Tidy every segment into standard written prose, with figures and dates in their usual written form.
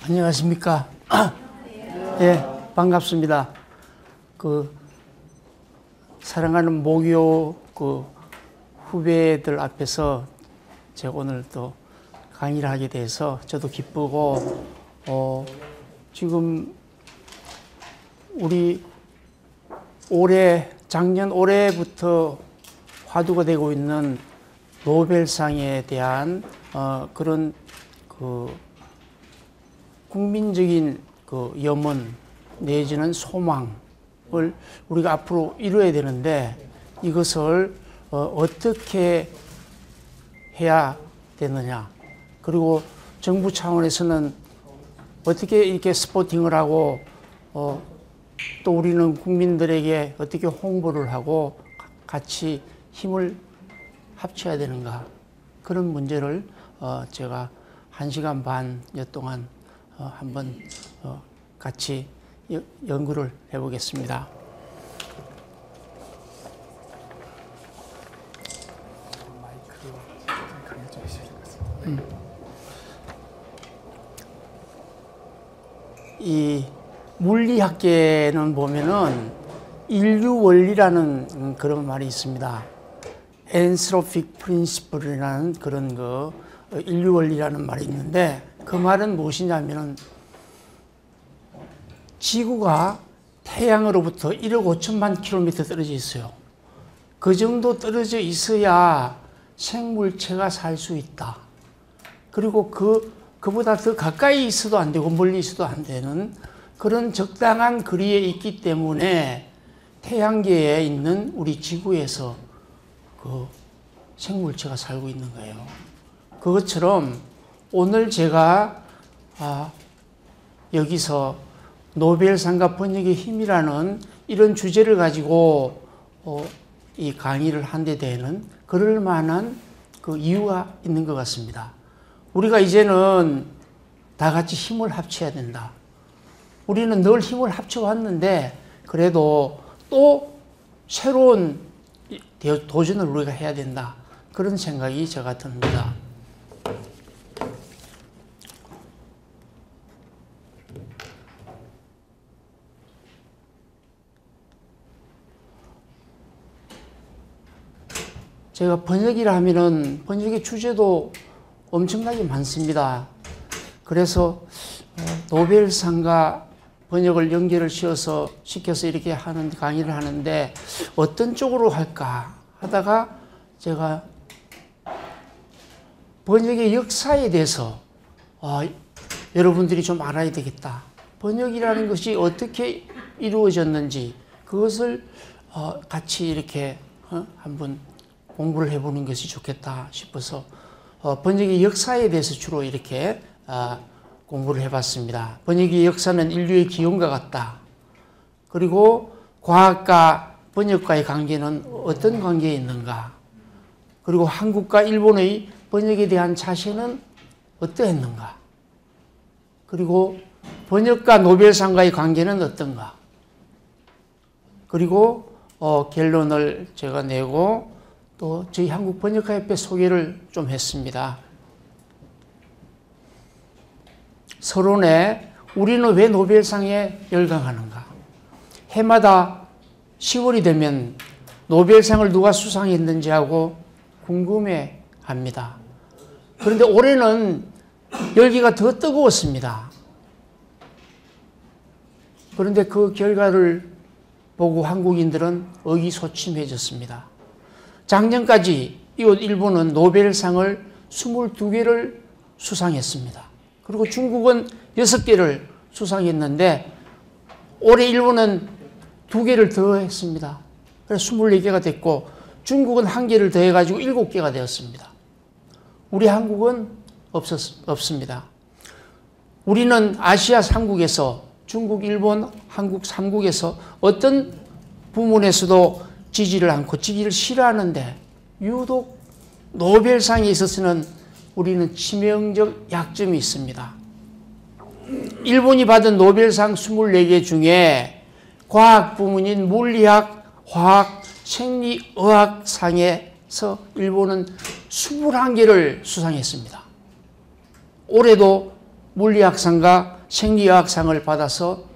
안녕하십니까. 예, 반갑습니다. 사랑하는 모교 후배들 앞에서 제가 오늘 또 강의를 하게 돼서 저도 기쁘고, 지금 우리 작년 올해부터 화두가 되고 있는 노벨상에 대한 그런 국민적인 염원 내지는 소망을 우리가 앞으로 이루어야 되는데, 이것을 어떻게 해야 되느냐, 그리고 정부 차원에서는 어떻게 이렇게 스포팅을 하고 또 우리는 국민들에게 어떻게 홍보를 하고 같이 힘을 합쳐야 되는가, 그런 문제를 제가 1시간 반여 동안 한번 같이 연구를 해보겠습니다. 이 물리학계는 보면은 인류 원리라는 그런 말이 있습니다. 엔트로픽 프린시플이라는 그런 인류 원리라는 말이 있는데, 그 말은 무엇이냐면은 지구가 태양으로부터 1억 5천만 킬로미터 떨어져 있어요. 그 정도 떨어져 있어야 생물체가 살 수 있다. 그리고 그보다 더 가까이 있어도 안 되고 멀리 있어도 안 되는 그런 적당한 거리에 있기 때문에 태양계에 있는 우리 지구에서 생물체가 살고 있는 거예요. 그것처럼 오늘 제가 여기서 노벨상과 번역의 힘이라는 이런 주제를 가지고 이 강의를 한 데 대해는 그럴 만한 이유가 있는 것 같습니다. 우리가 이제는 다 같이 힘을 합쳐야 된다. 우리는 늘 힘을 합쳐왔는데 그래도 또 새로운 도전을 우리가 해야 된다. 그런 생각이 제가 듭니다. 제가 번역이라 하면은 번역의 주제도 엄청나게 많습니다. 그래서 노벨상과 번역을 연결을 시켜서 이렇게 하는 강의를 하는데 어떤 쪽으로 할까 하다가 제가 번역의 역사에 대해서 여러분들이 좀 알아야 되겠다. 번역이라는 것이 어떻게 이루어졌는지 그것을 같이 이렇게 한번 공부를 해보는 것이 좋겠다 싶어서 번역의 역사에 대해서 주로 이렇게 공부를 해봤습니다. 번역의 역사는 인류의 기원과 같다. 그리고 과학과 번역과의 관계는 어떤 관계에 있는가. 그리고 한국과 일본의 번역에 대한 자세는 어떠했는가. 그리고 번역과 노벨상과의 관계는 어떤가. 그리고 결론을 제가 내고 또 저희 한국번역가협회 소개를 좀 했습니다. 서론에 우리는 왜 노벨상에 열광하는가. 해마다 10월이 되면 노벨상을 누가 수상했는지 하고 궁금해합니다. 그런데 올해는 열기가 더 뜨거웠습니다. 그런데 그 결과를 보고 한국인들은 의기소침해졌습니다. 작년까지 이곳 일본은 노벨상을 22개를 수상했습니다. 그리고 중국은 6개를 수상했는데 올해 일본은 2개를 더 했습니다. 그래서 24개가 됐고 중국은 1개를 더 해가지고 7개가 되었습니다. 우리 한국은 없습니다. 우리는 아시아 3국에서 중국, 일본, 한국 3국에서 어떤 부문에서도 지지를 않고 지지를 싫어하는데 유독 노벨상에 있어서는 우리는 치명적 약점이 있습니다. 일본이 받은 노벨상 24개 중에 과학 부문인 물리학, 화학, 생리의학상에서 일본은 21개를 수상했습니다. 올해도 물리학상과 생리학상을 받아서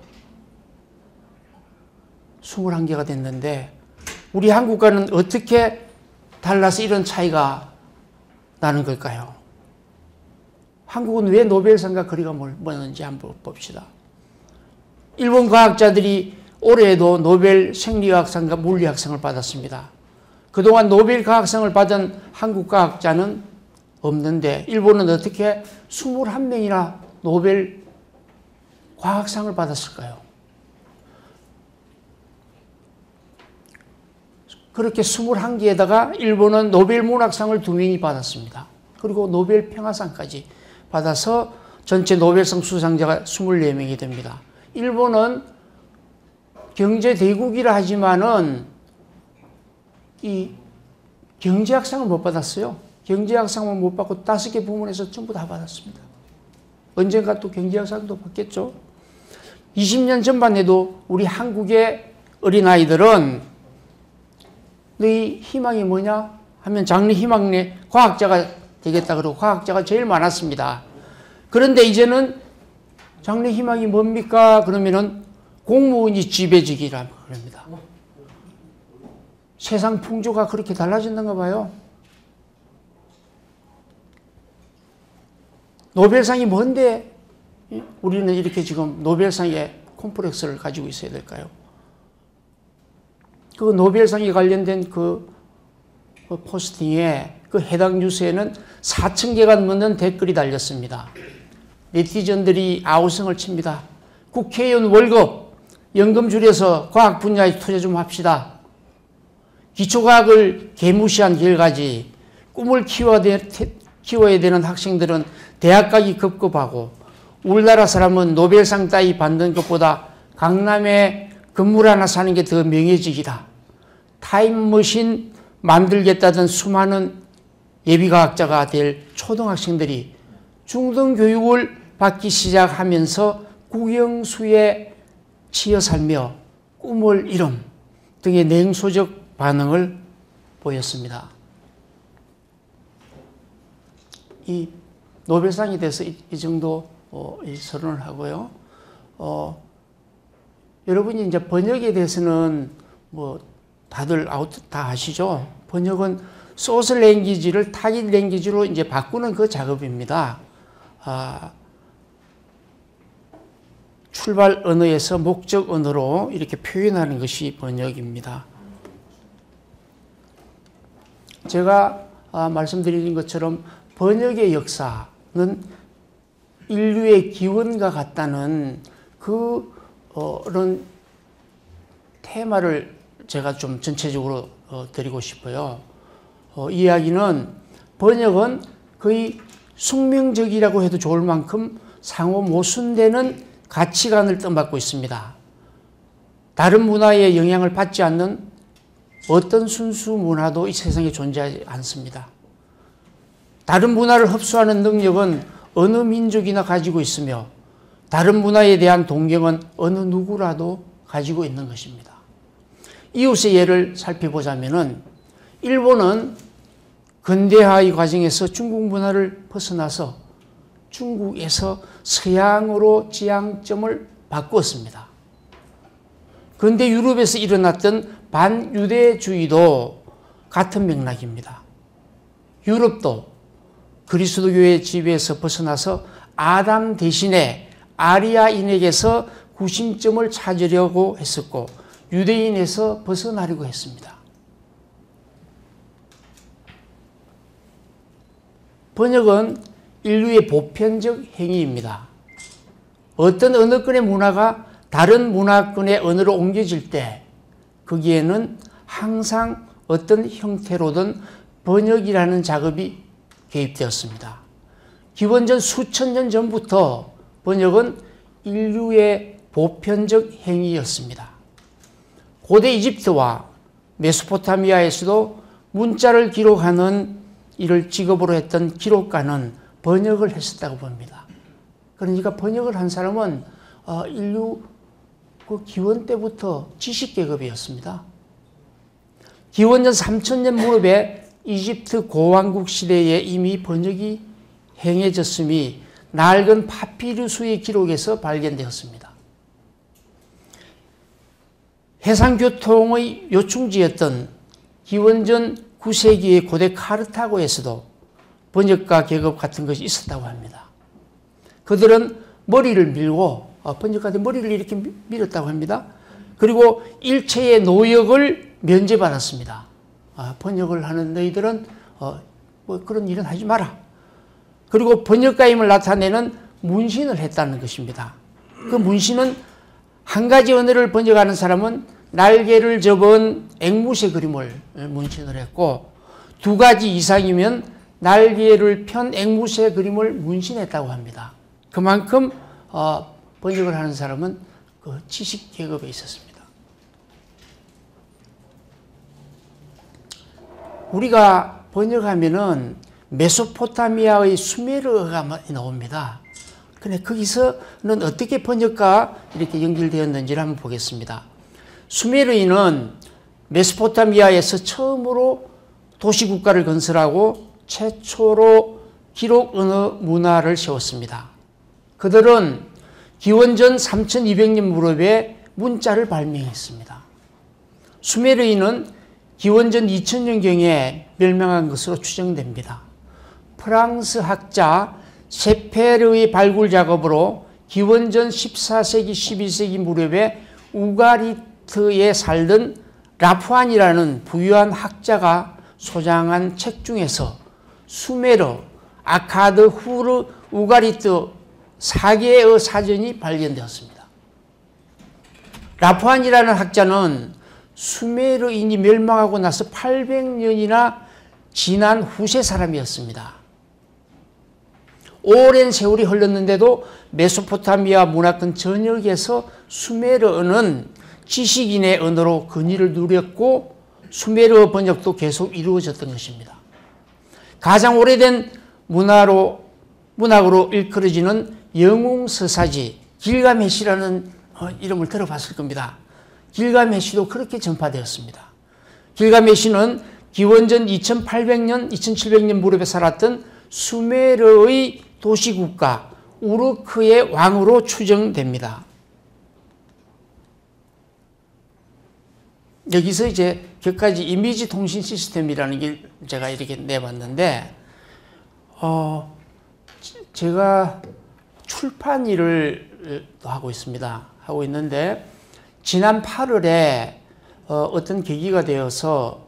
21개가 됐는데 우리 한국과는 어떻게 달라서 이런 차이가 나는 걸까요? 한국은 왜 노벨상과 거리가 멀는지 한번 봅시다. 일본 과학자들이 올해에도 노벨 생리학상과 물리학상을 받았습니다. 그동안 노벨 과학상을 받은 한국 과학자는 없는데 일본은 어떻게 21명이나 노벨 과학상을 받았을까요? 그렇게 21개에다가 일본은 노벨 문학상을 2명이 받았습니다. 그리고 노벨 평화상까지 받아서 전체 노벨상 수상자가 24명이 됩니다. 일본은 경제대국이라 하지만은 이 경제학상을 못 받았어요. 경제학상은 못 받고 5개 부문에서 전부 다 받았습니다. 언젠가 또 경제학상도 받겠죠. 20년 전만 해도 우리 한국의 어린아이들은 너희 희망이 뭐냐 하면 장래 희망내 과학자가 되겠다 그러고 과학자가 제일 많았습니다. 그런데 이제는 장래 희망이 뭡니까? 그러면은 공무원이 지배직이라 그럽니다. 세상 풍조가 그렇게 달라진다가 봐요. 노벨상이 뭔데 우리는 이렇게 지금 노벨상에 콤플렉스를 가지고 있어야 될까요? 그 노벨상에 관련된 그 포스팅에 그 해당 뉴스에는 4,000개가 넘는 댓글이 달렸습니다. 네티즌들이 아우성을 칩니다. 국회의원 월급, 연금 줄여서 과학 분야에 투자 좀 합시다. 기초과학을 개무시한 결과지 꿈을 키워야 되는 학생들은 대학 가기 급급하고 우리나라 사람은 노벨상 따위 받는 것보다 강남에 건물 하나 사는 게 더 명예직이다. 타임머신 만들겠다던 수많은 예비과학자가 될 초등학생들이 중등교육을 받기 시작하면서 국영수에 치여 살며 꿈을 이름 등의 냉소적 반응을 보였습니다. 이 노벨상에 대해서 이 정도 서론을 하고요. 여러분이 이제 번역에 대해서는 뭐 다들 다 아시죠? 번역은 소스 랭귀지를 타깃 랭귀지로 이제 바꾸는 그 작업입니다. 출발 언어에서 목적 언어로 이렇게 표현하는 것이 번역입니다. 제가 말씀드린 것처럼 번역의 역사는 인류의 기원과 같다는 그런 테마를 제가 좀 전체적으로 드리고 싶어요. 이 이야기는 번역은 거의 숙명적이라고 해도 좋을 만큼 상호 모순되는 가치관을 떠받고 있습니다. 다른 문화의 영향을 받지 않는 어떤 순수 문화도 이 세상에 존재하지 않습니다. 다른 문화를 흡수하는 능력은 어느 민족이나 가지고 있으며 다른 문화에 대한 동경은 어느 누구라도 가지고 있는 것입니다. 이웃의 예를 살펴보자면은 일본은 근대화의 과정에서 중국 문화를 벗어나서 중국에서 서양으로 지향점을 바꾸었습니다. 근대 유럽에서 일어났던 반유대주의도 같은 맥락입니다. 유럽도 그리스도교의 지배에서 벗어나서 아담 대신에 아리아인에게서 구심점을 찾으려고 했었고 유대인에서 벗어나려고 했습니다. 번역은 인류의 보편적 행위입니다. 어떤 언어권의 문화가 다른 문화권의 언어로 옮겨질 때 거기에는 항상 어떤 형태로든 번역이라는 작업이 개입되었습니다. 기원전 수천 년 전부터 번역은 인류의 보편적 행위였습니다. 고대 이집트와 메소포타미아에서도 문자를 기록하는 일을 직업으로 했던 기록가는 번역을 했었다고 봅니다. 그러니까 번역을 한 사람은 인류 그 기원 때부터 지식계급이었습니다. 기원전 3000년 무렵에 이집트 고왕국 시대에 이미 번역이 행해졌음이 낡은 파피루스의 기록에서 발견되었습니다. 해상교통의 요충지였던 기원전 9세기의 고대 카르타고에서도 번역가 계급 같은 것이 있었다고 합니다. 그들은 머리를 밀고 번역가들 머리를 이렇게 밀었다고 합니다. 그리고 일체의 노역을 면제받았습니다. 번역을 하는 너희들은 뭐 그런 일은 하지 마라. 그리고 번역가임을 나타내는 문신을 했다는 것입니다. 그 문신은 한 가지 언어를 번역하는 사람은 날개를 접은 앵무새 그림을 문신을 했고, 두 가지 이상이면 날개를 편 앵무새 그림을 문신했다고 합니다. 그만큼 번역을 하는 사람은 그 지식 계급에 있었습니다. 우리가 번역하면은 메소포타미아의 수메르어가 나옵니다. 근데 거기서는 어떻게 번역과 이렇게 연결되었는지를 한번 보겠습니다. 수메르인은 메소포타미아에서 처음으로 도시국가를 건설하고 최초로 기록 언어 문화를 세웠습니다. 그들은 기원전 3200년 무렵에 문자를 발명했습니다. 수메르인은 기원전 2000년경에 멸망한 것으로 추정됩니다. 프랑스 학자 세페르의 발굴 작업으로 기원전 14세기, 12세기 무렵에 우가리트에 살던 라푸안이라는 부유한 학자가 소장한 책 중에서 수메르, 아카드, 후르, 우가리트 4개의 사전이 발견되었습니다. 라푸안이라는 학자는 수메르인이 멸망하고 나서 800년이나 지난 후세 사람이었습니다. 오랜 세월이 흘렀는데도 메소포타미아 문화권 전역에서 수메르어는 지식인의 언어로 근위를 누렸고 수메르어 번역도 계속 이루어졌던 것입니다. 가장 오래된 문학으로 일컬어지는 영웅서사지 길가메시라는 이름을 들어봤을 겁니다. 길가메시도 그렇게 전파되었습니다. 길가메시는 기원전 2800년, 2700년 무렵에 살았던 수메르의 도시국가 우르크의 왕으로 추정됩니다. 여기서 이제 몇 가지 이미지 통신 시스템이라는 게 제가 이렇게 내봤는데, 제가 출판 일을 하고 있습니다. 하고 있는데, 지난 8월에 어떤 계기가 되어서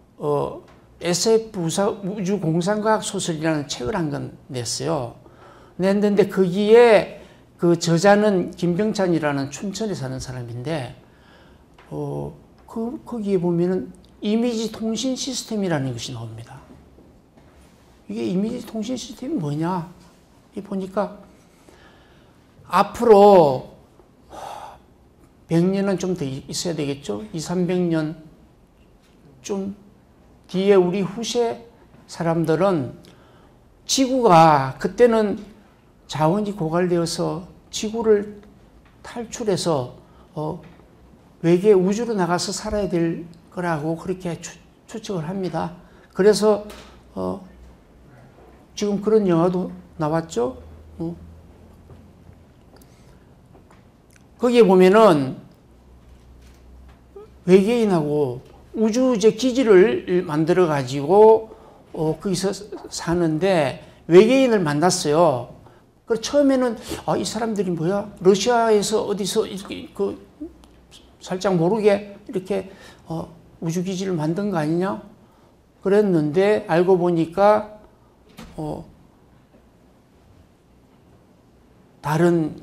SF 우주공상과학 소설이라는 책을 한 권 냈어요. 냈는데 거기에 그 저자는 김병찬이라는 춘천에 사는 사람인데, 거기에 보면은 이미지 통신 시스템이라는 것이 나옵니다. 이게 이미지 통신 시스템이 뭐냐? 보니까 앞으로 100년은 좀 더 있어야 되겠죠? 200~300년 좀 뒤에 우리 후세 사람들은 지구가 그때는 자원이 고갈되어서 지구를 탈출해서 외계 우주로 나가서 살아야 될 거라고 그렇게 추측을 합니다. 그래서 지금 그런 영화도 나왔죠. 거기에 보면은 외계인하고 우주제 기지를 만들어 가지고 거기서 사는데 외계인을 만났어요. 그래서 처음에는 이 사람들이 뭐야? 러시아에서 어디서 이렇게 살짝 모르게 이렇게 우주기지를 만든 거 아니냐? 그랬는데 알고 보니까 다른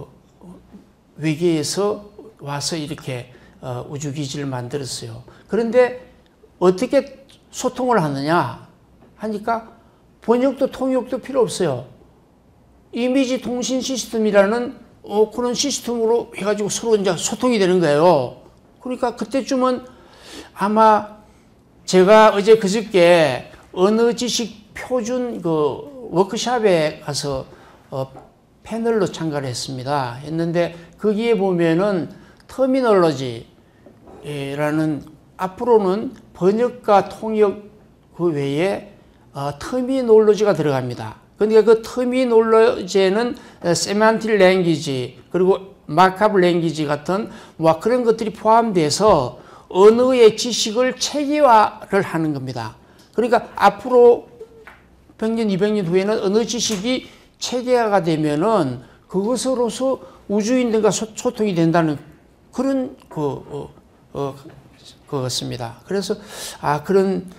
외계에서 와서 이렇게 우주기지를 만들었어요. 그런데 어떻게 소통을 하느냐 하니까 번역도 통역도 필요 없어요. 이미지 통신 시스템이라는 그런 시스템으로 해가지고 서로 이제 소통이 되는 거예요. 그러니까 그때쯤은 아마 제가 어제 그저께 언어 지식 표준 워크숍에 가서 패널로 참가를 했는데 거기에 보면은 터미놀로지라는 앞으로는 번역과 통역 그 외에 터미놀로지가 들어갑니다. 그러니까 그 터미놀로지에는 세만틱 랭귀지 그리고 마크업 랭귀지 같은 뭐 그런 것들이 포함돼서 언어의 지식을 체계화를 하는 겁니다. 그러니까 앞으로 100년, 200년 후에는 언어 지식이 체계화가 되면은 그것으로서 우주인들과 소통이 된다는 그런 그것입니다. 그래서 그런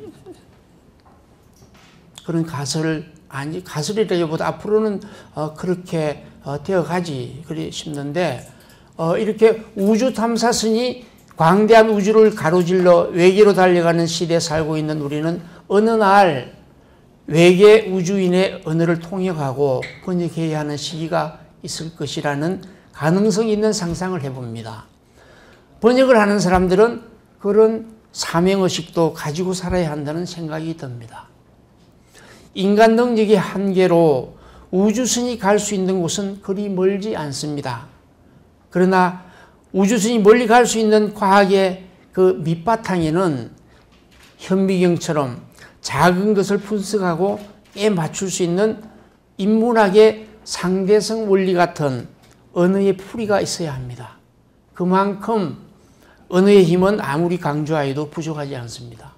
가설이라기보다 앞으로는 그렇게 되어가지 그리 싶는데 이렇게 우주 탐사선이 광대한 우주를 가로질러 외계로 달려가는 시대에 살고 있는 우리는 어느 날 외계 우주인의 언어를 통역하고 번역해야 하는 시기가 있을 것이라는 가능성이 있는 상상을 해봅니다. 번역을 하는 사람들은 그런 사명의식도 가지고 살아야 한다는 생각이 듭니다. 인간 능력의 한계로 우주선이 갈 수 있는 곳은 그리 멀지 않습니다. 그러나 우주선이 멀리 갈 수 있는 과학의 그 밑바탕에는 현미경처럼 작은 것을 분석하고 에 맞출 수 있는 인문학의 상대성 원리 같은 언어의 풀이가 있어야 합니다. 그만큼 언어의 힘은 아무리 강조하여도 부족하지 않습니다.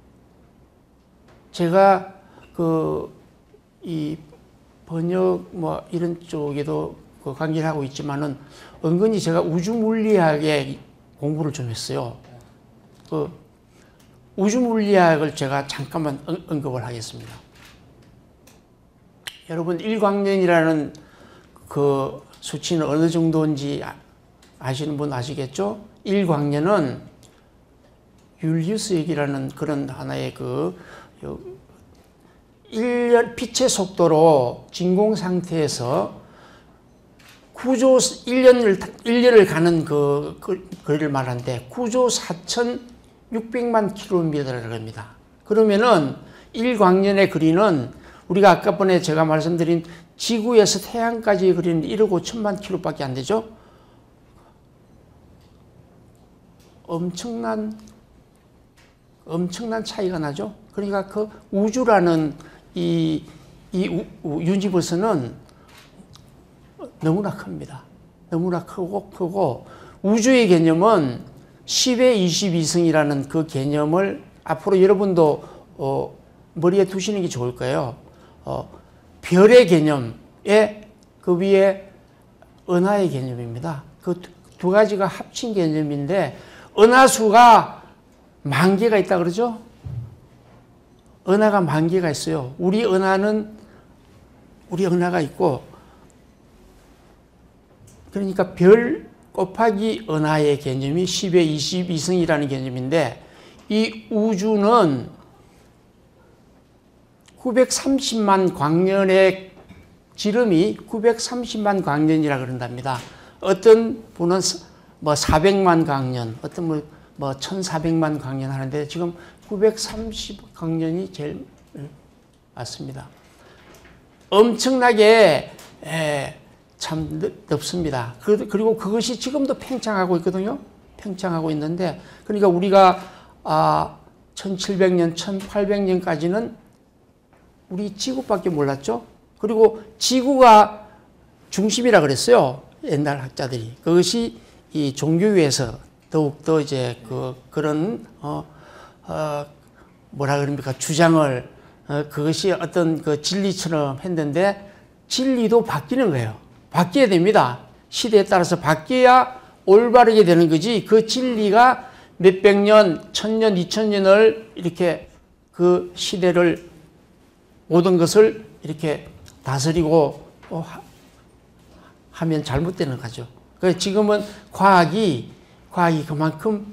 제가 이 번역 뭐 이런 쪽에도 관계를 하고 있지만은 은근히 제가 우주 물리학에 공부를 좀 했어요. 우주 물리학을 제가 잠깐만 언급을 하겠습니다. 여러분 일광년이라는 그 수치는 어느 정도인지 아시는 분 아시겠죠? 일광년은 율리우스역이라는 그런 하나의 빛의 속도로 진공 상태에서 구조 1년을 가는 그 거리를 말하는데 구조 4,600만 킬로미터라고 합니다. 그러면은 1광년의 거리는 우리가 아까 전에 제가 말씀드린 지구에서 태양까지의 거리는 1억 5천만 킬로밖에 안 되죠. 엄청난 차이가 나죠. 그러니까 그 우주라는 이 유니버스는 너무나 큽니다. 너무나 크고 우주의 개념은 10의 22승이라는 그 개념을 앞으로 여러분도 머리에 두시는 게 좋을 거예요. 별의 개념에 그 위에 은하의 개념입니다. 그 두 가지가 합친 개념인데 은하수가 10,000개가 있다 그러죠? 은하가 10,000개가 있어요. 우리 은하가 있고, 그러니까 별 곱하기 은하의 개념이 10의 22승이라는 개념인데, 이 우주는 930만 광년의 지름이 930만 광년이라 그런답니다. 어떤 분은 뭐 400만 광년, 어떤 분 뭐 1400만 광년 하는데 지금 930 광년이 제일 맞습니다. 엄청나게 참 넓습니다. 그리고 그것이 지금도 팽창하고 있거든요. 팽창하고 있는데, 그러니까 우리가 1700년, 1800년까지는 우리 지구밖에 몰랐죠. 그리고 지구가 중심이라 그랬어요. 옛날 학자들이. 그것이 이 종교에서 더욱더 이제 그런 뭐라 그럽니까, 주장을 그것이 어떤 그 진리처럼 했는데, 진리도 바뀌는 거예요. 바뀌어야 됩니다. 시대에 따라서 바뀌어야 올바르게 되는 거지. 그 진리가 몇백 년, 1000년, 2000년을 이렇게 그 시대를 모든 것을 이렇게 다스리고 하면 잘못되는 거죠. 그래서 지금은 과학이 그만큼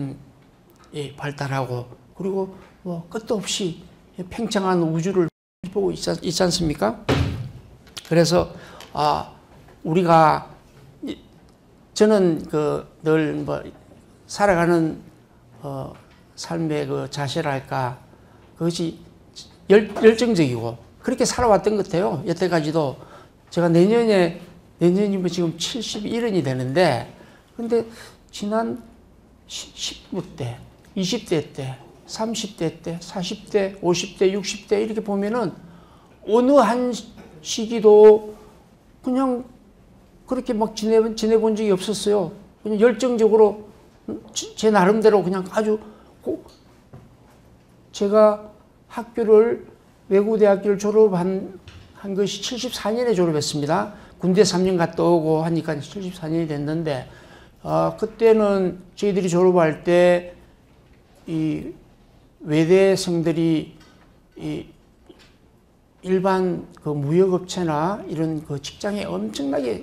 발달하고, 그리고 뭐 끝도 없이 팽창한 우주를 보고 있지 않습니까? 그래서 우리가, 저는 늘 뭐 살아가는 삶의 그 자세랄까, 그것이 열정적이고 그렇게 살아왔던 것 같아요. 여태까지도. 제가 내년이면 지금 71년이 되는데, 근데 지난 10대 때, 20대 때, 30대 때, 40대, 50대, 60대 이렇게 보면은 어느 한 시기도 그냥 그렇게 막 지내본 적이 없었어요. 그냥 열정적으로 제 나름대로 그냥 아주 제가 외국대학교를 졸업한 것이 74년에 졸업했습니다. 군대 3년 갔다 오고 하니까 74년이 됐는데, 그때는 저희들이 졸업할 때 이 외대생들이 이 일반 그 무역업체나 이런 그 직장에 엄청나게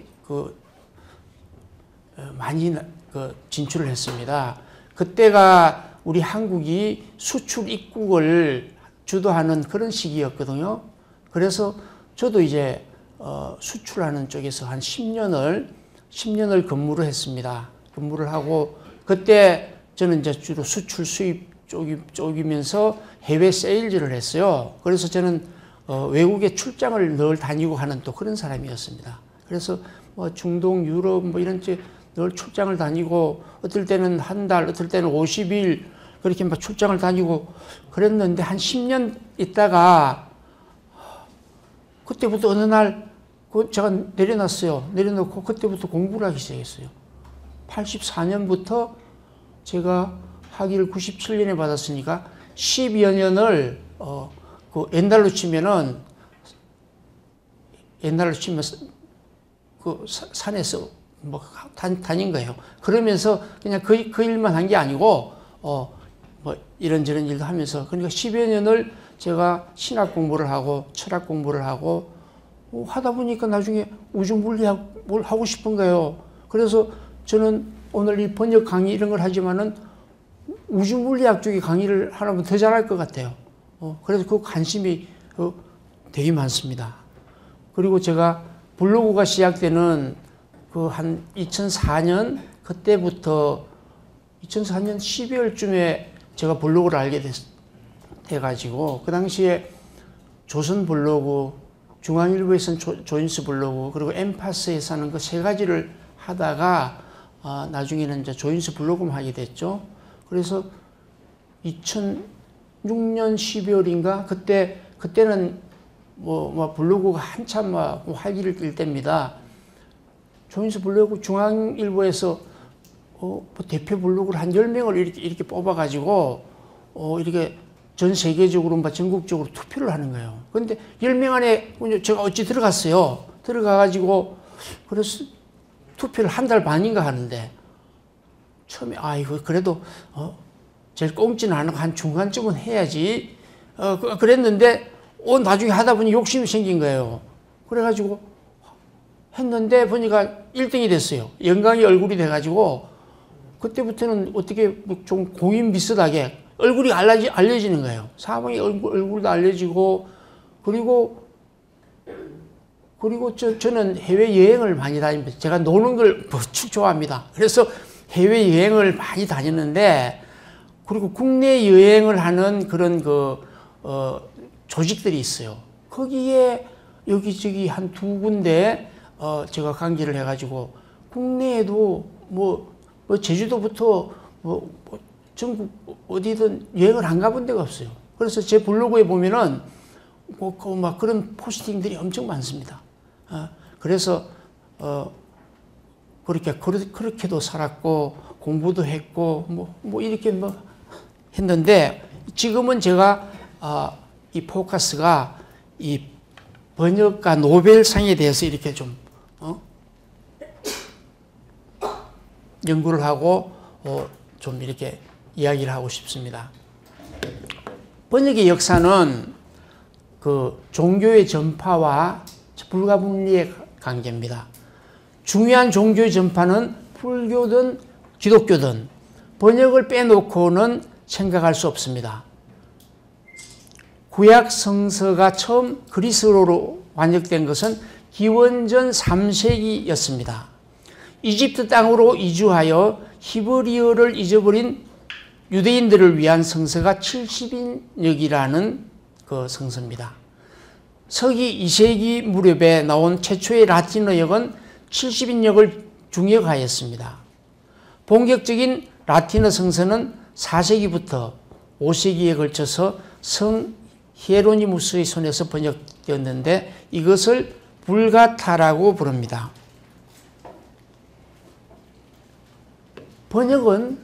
많이 진출을 했습니다. 그때가 우리 한국이 수출 입국을 주도하는 그런 시기였거든요. 그래서 저도 이제 수출하는 쪽에서 한 10년을 근무를 했습니다. 근무를 하고, 그때 저는 이제 주로 수출 수입 쪽이면서 해외 세일즈를 했어요. 그래서 저는 외국에 출장을 늘 다니고 하는 또 그런 사람이었습니다. 그래서 뭐 중동, 유럽 뭐 이런 데 늘 출장을 다니고, 어떨 때는 한 달, 어떨 때는 50일 그렇게 막 출장을 다니고 그랬는데, 한 10년 있다가 그때부터 어느 날 제가 내려놨어요. 내려놓고 그때부터 공부를 하기 시작했어요. 84년부터 제가 학위를 97년에 받았으니까 10여 년을 옛날로 치면 그 산에서 뭐 다닌 거예요. 그러면서 그냥 그 일만 한 게 아니고 뭐 이런저런 일도 하면서, 그러니까 10여 년을 제가 신학 공부를 하고 철학 공부를 하고 하다 보니까 나중에 우주물리학을 하고 싶은 거예요. 그래서 저는 오늘 이 번역 강의 이런 걸 하지만은 우주물리학 쪽에 강의를 하려면 더 잘할 것 같아요. 그래서 그 관심이 되게 많습니다. 그리고 제가 블로그가 시작되는 그 한 2004년 그때부터 2004년 12월쯤에 제가 블로그를 알게 돼가지고, 그 당시에 조선 블로그, 중앙일보에서는 조인스 블로그, 그리고 엠파스에서는 그 세 가지를 하다가 나중에는 이제 조인스 블로그만 하게 됐죠. 그래서 2006년 12월인가 그때는 뭐 블로그가 한참 막 활기를 띨 때입니다. 조인스 블로그 중앙일보에서 뭐 대표 블로그를 한 10명을 이렇게 뽑아가지고 이렇게 전 세계적으로 전국적으로 투표를 하는 거예요. 그런데 10명 안에 제가 어찌 들어갔어요. 들어가가지고 그래서 투표를 한 달 반인가 하는데, 처음에 이거 그래도 제일 꽁지는 않고 한 중간쯤은 해야지 그랬는데 나중에 하다 보니 욕심이 생긴 거예요. 그래가지고 했는데 보니까 1등이 됐어요. 영광의 얼굴이 돼가지고, 그때부터는 어떻게 좀 공인 비슷하게 얼굴이 알려지는 거예요. 사방에 얼굴도 알려지고, 그리고 저는 해외여행을 많이 다닙니다. 제가 노는 걸 무척 좋아합니다. 그래서 해외여행을 많이 다녔는데, 그리고 국내 여행을 하는 그런 조직들이 있어요. 거기에 여기저기 한 두 군데 제가 강의를 해가지고, 국내에도 뭐 제주도부터 전국 어디든 여행을 안 가본 데가 없어요. 그래서 제 블로그에 보면은 막 그런 포스팅들이 엄청 많습니다. 그래서 그렇게도 살았고 공부도 했고 뭐 이렇게 했는데, 지금은 제가 이 포커스가 이 번역가 노벨상에 대해서 이렇게 좀 연구를 하고 좀 이렇게 이야기를 하고 싶습니다. 번역의 역사는 그 종교의 전파와 불가분리의 관계입니다. 중요한 종교의 전파는 불교든 기독교든 번역을 빼놓고는 생각할 수 없습니다. 구약 성서가 처음 그리스어로 번역된 것은 기원전 3세기였습니다. 이집트 땅으로 이주하여 히브리어를 잊어버린 유대인들을 위한 성서가 70인역이라는 그 성서입니다. 서기 2세기 무렵에 나온 최초의 라틴어역은 70인역을 중역하였습니다. 본격적인 라틴어 성서는 4세기부터 5세기에 걸쳐서 성 히에로니무스의 손에서 되었는데 이것을 불가타라고 부릅니다. 번역은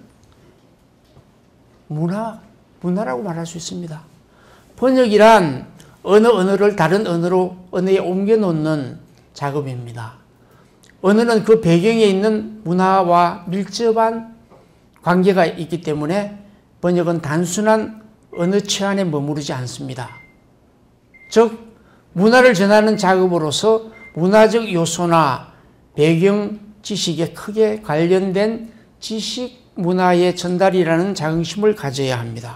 문화라고 말할 수 있습니다. 번역이란 어느 언어를 다른 언어에 옮겨 놓는 작업입니다. 언어는 그 배경에 있는 문화와 밀접한 관계가 있기 때문에 번역은 단순한 언어 치환에 머무르지 않습니다. 즉 문화를 전하는 작업으로서 문화적 요소나 배경 지식에 크게 관련된 지식 문화의 전달이라는 자긍심을 가져야 합니다.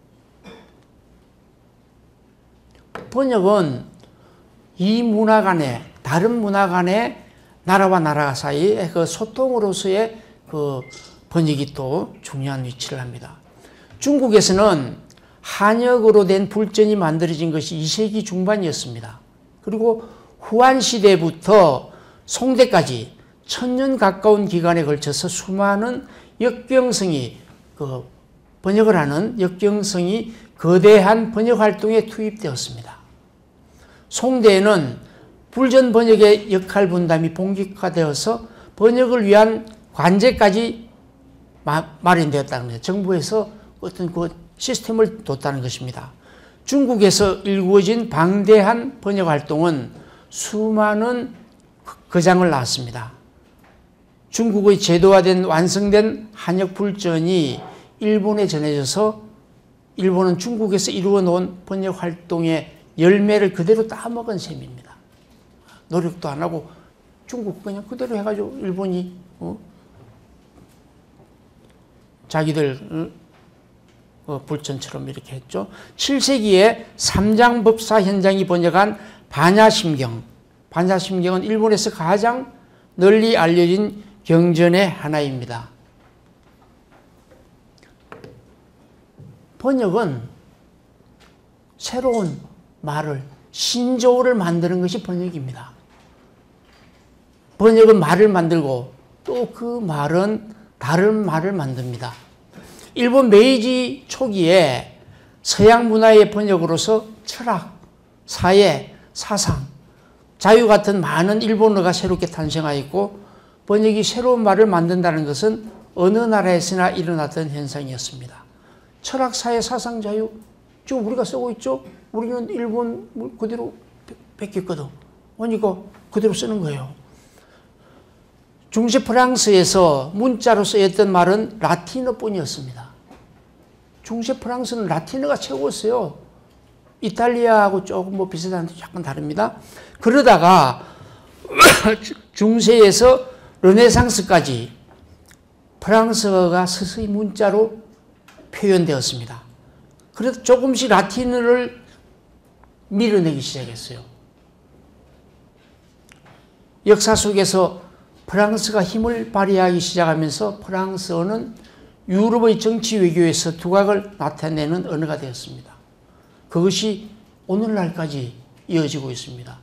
번역은 이 문화 간에 다른 문화 간의 나라와 나라 사이의 그 소통으로서의 그 번역이 또 중요한 위치를 합니다. 중국에서는 한역으로 된 불전이 만들어진 것이 2세기 중반이었습니다. 그리고 후한 시대부터 송대까지 1000년 가까운 기간에 걸쳐서 수많은 역병성이 번역을 하는 역병성이 거대한 번역 활동에 투입되었습니다. 송대에는 불전 번역의 역할 분담이 본격화되어서 번역을 위한 관제까지 마련되었다는 거예요. 정부에서 어떤 그 시스템을 뒀다는 것입니다. 중국에서 일구어진 방대한 번역 활동은 수많은 거장을 낳았습니다. 중국의 제도화된 완성된 한역 불전이 일본에 전해져서 일본은 중국에서 이루어 놓은 번역 활동의 열매를 그대로 따먹은 셈입니다. 노력도 안 하고 중국 그냥 그대로 해가지고 일본이 자기들 불전처럼 이렇게 했죠. 7세기에 삼장법사 현장이 번역한 반야심경. 반야심경은 일본에서 가장 널리 알려진 경전의 하나입니다. 번역은 새로운 말을, 신조어를 만드는 것이 번역입니다. 번역은 말을 만들고 또 그 말은 다른 말을 만듭니다. 일본 메이지 초기에 서양 문화의 번역으로서 철학, 사회, 사상, 자유 같은 많은 일본어가 새롭게 탄생하였고 번역이 새로운 말을 만든다는 것은 어느 나라에서나 일어났던 현상이었습니다. 철학, 사회, 사상, 자유 지금 우리가 쓰고 있죠. 우리는 일본 그대로 뺏겼거든. 그러니까 그대로 쓰는 거예요. 중세 프랑스에서 문자로 쓰였던 말은 라틴어뿐이었습니다. 중세 프랑스는 라틴어가 최고였어요. 이탈리아하고 조금 비슷한데 약간 다릅니다. 그러다가 중세에서 르네상스까지 프랑스어가 서서히 문자로 표현되었습니다. 그래서 조금씩 라틴어를 밀어내기 시작했어요. 역사 속에서 프랑스가 힘을 발휘하기 시작하면서 프랑스어는 유럽의 정치 외교에서 두각을 나타내는 언어가 되었습니다. 그것이 오늘날까지 이어지고 있습니다.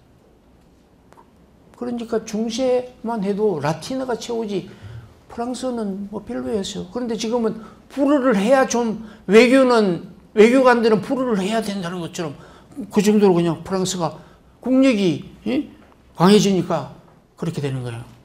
그러니까 중세만 해도 라틴어가 최고지 프랑스어는 별로였어요. 그런데 지금은 불어를 해야 좀 외교관들은 불어를 해야 된다는 것처럼 그 정도로 그냥 프랑스가 국력이 강해지니까 그렇게 되는 거예요.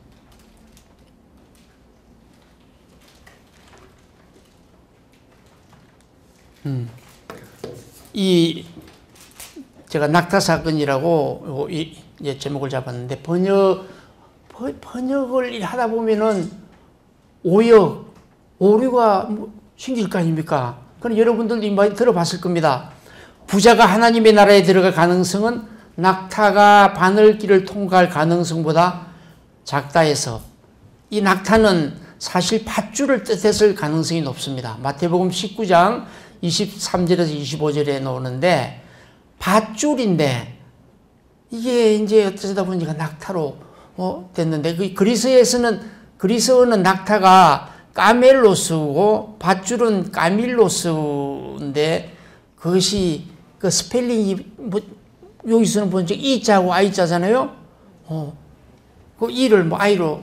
제가 낙타 사건이라고 이제 제목을 잡았는데 번역을 하다 보면은 오류가 생길 거 아닙니까? 그럼 여러분들도 많이 들어봤을 겁니다. 부자가 하나님의 나라에 들어갈 가능성은 낙타가 바늘길을 통과할 가능성보다 작다 해서 이 낙타는 사실 밧줄을 뜻했을 가능성이 높습니다. 마태복음 19장 23절에서 25절에 나오는데 밧줄인데 이게 이제 어쩌다 보니까 낙타로 됐는데 그 그리스어는 낙타가 까멜로스고 밧줄은 까밀로스인데 그것이 그 스펠링이 여기서는 본 적 이자하고 아이자잖아요. 그 이를 아이로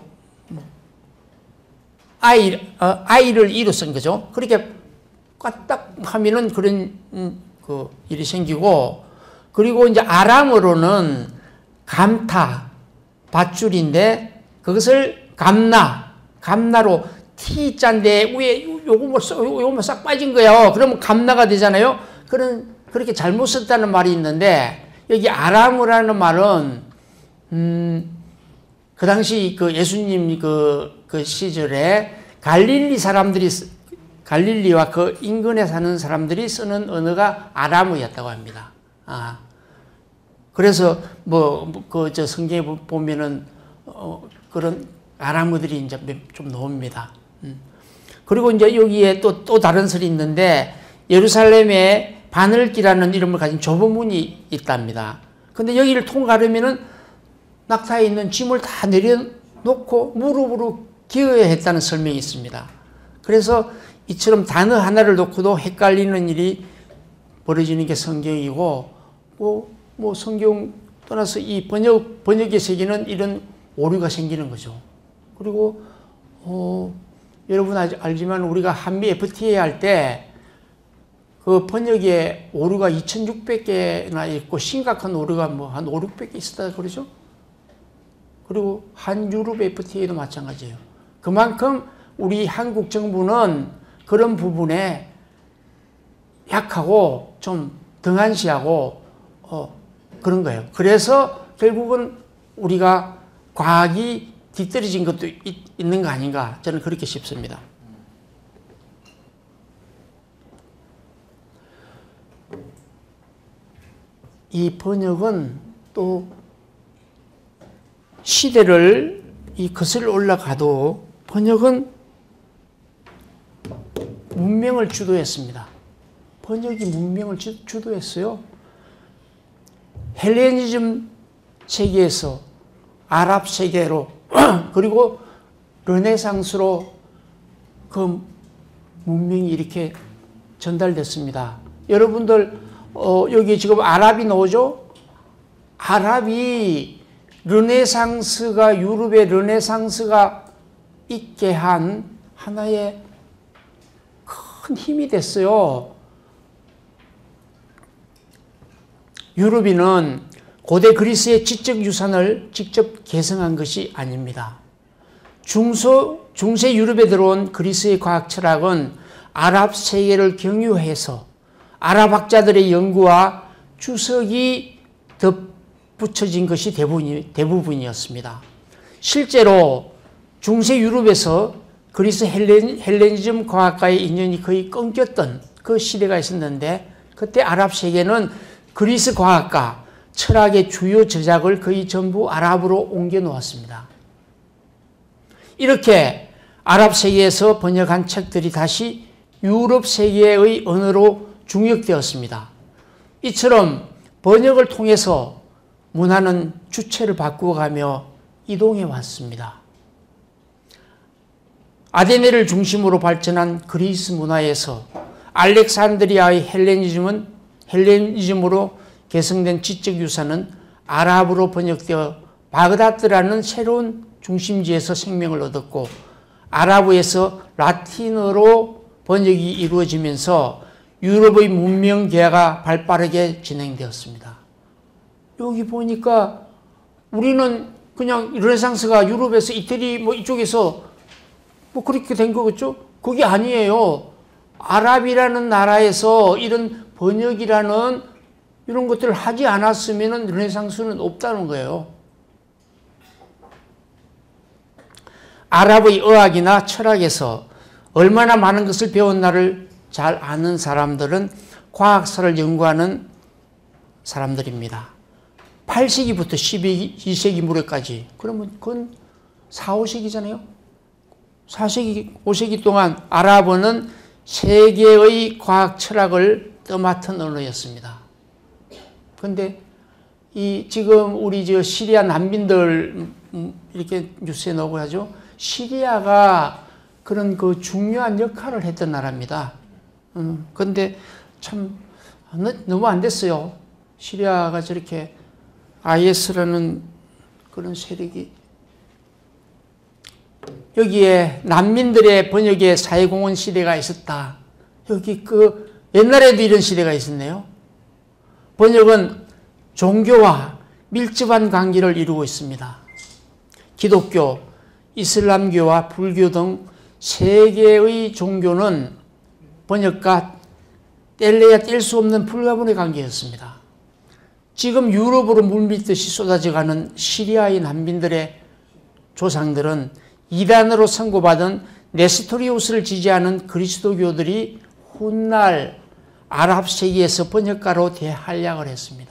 아이를 이로 쓴 거죠. 그렇게 까딱 하면은 그런 그 일이 생기고 그리고 이제 아람어로는 감타, 밧줄인데 그것을 감나로 T자인데 위에 요거만 싹 빠진 거예요. 그러면 감나가 되잖아요. 그렇게 잘못 썼다는 말이 있는데 여기 아람어라는 말은 그 당시 그 예수님 그 시절에 갈릴리와 그 인근에 사는 사람들이 쓰는 언어가 아람어였다고 합니다. 그래서 저 성경에 보면은 그런 아람어들이 이제 좀 나옵니다. 그리고 이제 여기에 또 다른 설이 있는데 예루살렘에 바늘기라는 이름을 가진 좁은 문이 있답니다. 근데 여기를 통과하려면은 낙타에 있는 짐을 다 내려놓고 무릎으로 기어야 했다는 설명이 있습니다. 그래서 이처럼 단어 하나를 놓고도 헷갈리는 일이 벌어지는 게 성경이고, 성경 떠나서 이 번역의 세계는 이런 오류가 생기는 거죠. 그리고, 여러분 알지만 우리가 한미 FTA 할 때 그 번역에 오류가 2,600개나 있고 심각한 오류가 한 5, 600개 있었다 그러죠? 그리고 한유럽 FTA도 마찬가지예요. 그만큼 우리 한국 정부는 그런 부분에 약하고 좀 등한시하고 그런 거예요. 그래서 결국은 우리가 과학이 뒤떨어진 것도 있는 거 아닌가 저는 그렇게 싶습니다. 이 번역은 또 시대를 거슬러 올라가도 번역은 문명을 주도했습니다. 번역이 문명을 주도했어요. 헬레니즘 세계에서 아랍 세계로 그리고 르네상스로 그 문명이 이렇게 전달됐습니다. 여러분들 여기 지금 아랍이 나오죠? 아랍이 르네상스가 유럽의 르네상스가 있게 한 하나의 큰 힘이 됐어요. 유럽인은 고대 그리스의 지적 유산을 직접 계승한 것이 아닙니다. 중세 유럽에 들어온 그리스의 과학 철학은 아랍 세계를 경유해서 아랍 학자들의 연구와 주석이 덧붙여진 것이 대부분이었습니다. 실제로 중세 유럽에서 그리스 헬레니즘 과학과의 인연이 거의 끊겼던 그 시대가 있었는데 그때 아랍 세계는 그리스 과학과 철학의 주요 저작을 거의 전부 아랍으로 옮겨 놓았습니다. 이렇게 아랍 세계에서 번역한 책들이 다시 유럽 세계의 언어로 중역되었습니다. 이처럼 번역을 통해서 문화는 주체를 바꾸어가며 이동해 왔습니다. 아테네를 중심으로 발전한 그리스 문화에서 알렉산드리아의 헬레니즘으로 개성된 지적 유산은 아랍어로 번역되어 바그다드라는 새로운 중심지에서 생명을 얻었고 아랍어에서 라틴어로 번역이 이루어지면서 유럽의 문명 개화가 발빠르게 진행되었습니다. 여기 보니까 우리는 그냥 르네상스가 유럽에서 이태리 이쪽에서 그렇게 된 거겠죠? 그게 아니에요. 아랍이라는 나라에서 이런 번역이라는 이런 것들을 하지 않았으면 르네상스는 없다는 거예요. 아랍의 의학이나 철학에서 얼마나 많은 것을 배웠나를 잘 아는 사람들은 과학사를 연구하는 사람들입니다. 8세기부터 12세기 무렵까지 그러면 그건 4, 5세기잖아요. 4세기, 5세기 동안 아랍어는 세계의 과학 철학을 떠맡은 언어였습니다. 그런데 지금 우리 시리아 난민들 이렇게 뉴스에 나오고 하죠. 시리아가 그런 중요한 역할을 했던 나라입니다. 그런데 참 너무 안 됐어요. 시리아가 저렇게 IS라는 그런 세력이 여기에 난민들의 번역에 사회공헌 시대가 있었다. 여기 옛날에도 이런 시대가 있었네요. 번역은 종교와 밀접한 관계를 이루고 있습니다. 기독교, 이슬람교와 불교 등 세 개의 종교는 번역과 뗄래야 뗄 수 없는 불가분의 관계였습니다. 지금 유럽으로 물밀듯이 쏟아져가는 시리아의 난민들의 조상들은 이단으로 선고받은 네스토리우스를 지지하는 그리스도교들이 훗날 아랍 세계에서 번역가로 대활약을 했습니다.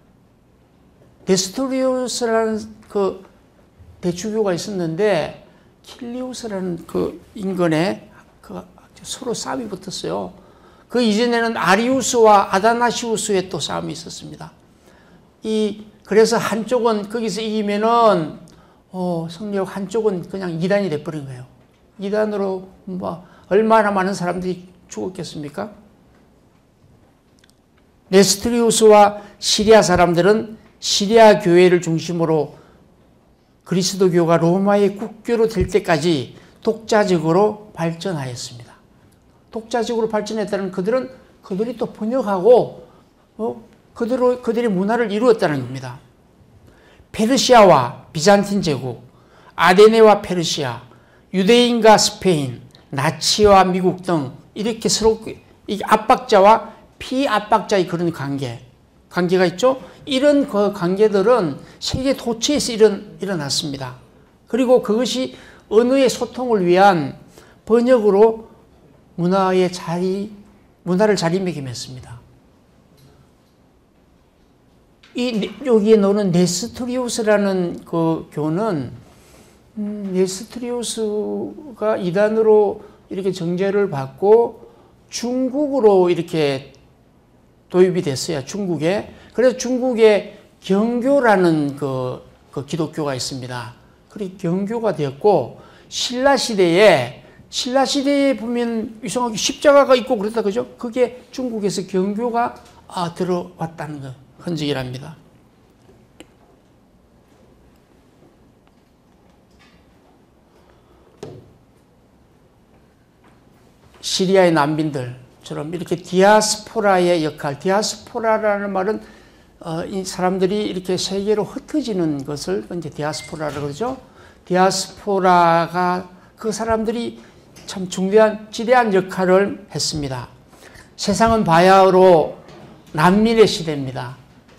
네스토리우스라는 그 대주교가 있었는데 킬리우스라는 그 인간에 그 서로 싸움이 붙었어요. 그 이전에는 아리우스와 아다나시우스의 또 싸움이 있었습니다. 그래서 한쪽은 거기서 이기면은 성령 한쪽은 그냥 이단이 돼버린 거예요. 이단으로 뭐 얼마나 많은 사람들이 죽었겠습니까? 네스토리우스와 시리아 사람들은 시리아 교회를 중심으로 그리스도교가 로마의 국교로 될 때까지 독자적으로 발전하였습니다. 독자적으로 발전했다는 그들이 또 번역하고 그들의 문화를 이루었다는 겁니다. 페르시아와 비잔틴 제국, 아데네와 페르시아, 유대인과 스페인, 나치와 미국 등 이렇게 서로 압박자와 피압박자의 그런 관계가 있죠. 이런 그 관계들은 세계 도처에서 일어났습니다. 그리고 그것이 언어의 소통을 위한 번역으로 문화를 자리매김했습니다. 여기에 나오는 네스토리우스라는 그 교는 네스토리우스가 이단으로 이렇게 정죄를 받고 중국으로 이렇게 도입이 됐어요. 중국에. 그래서 중국에 경교라는 그 기독교가 있습니다. 그리고 경교가 되었고 신라시대에 보면 이상하게 십자가가 있고 그랬다 그죠? 그게 중국에서 경교가 들어왔다는 거 흔적이랍니다. 시리아의 난민들처럼 이렇게 디아스포라의 역할, 디아스포라라는 말은 이 사람들이 이렇게 세계로 흩어지는 것을 이제 디아스포라라고 그러죠. 디아스포라가 그 사람들이 참 지대한 역할을 했습니다. 세상은 바야흐로 난민의 시대입니다.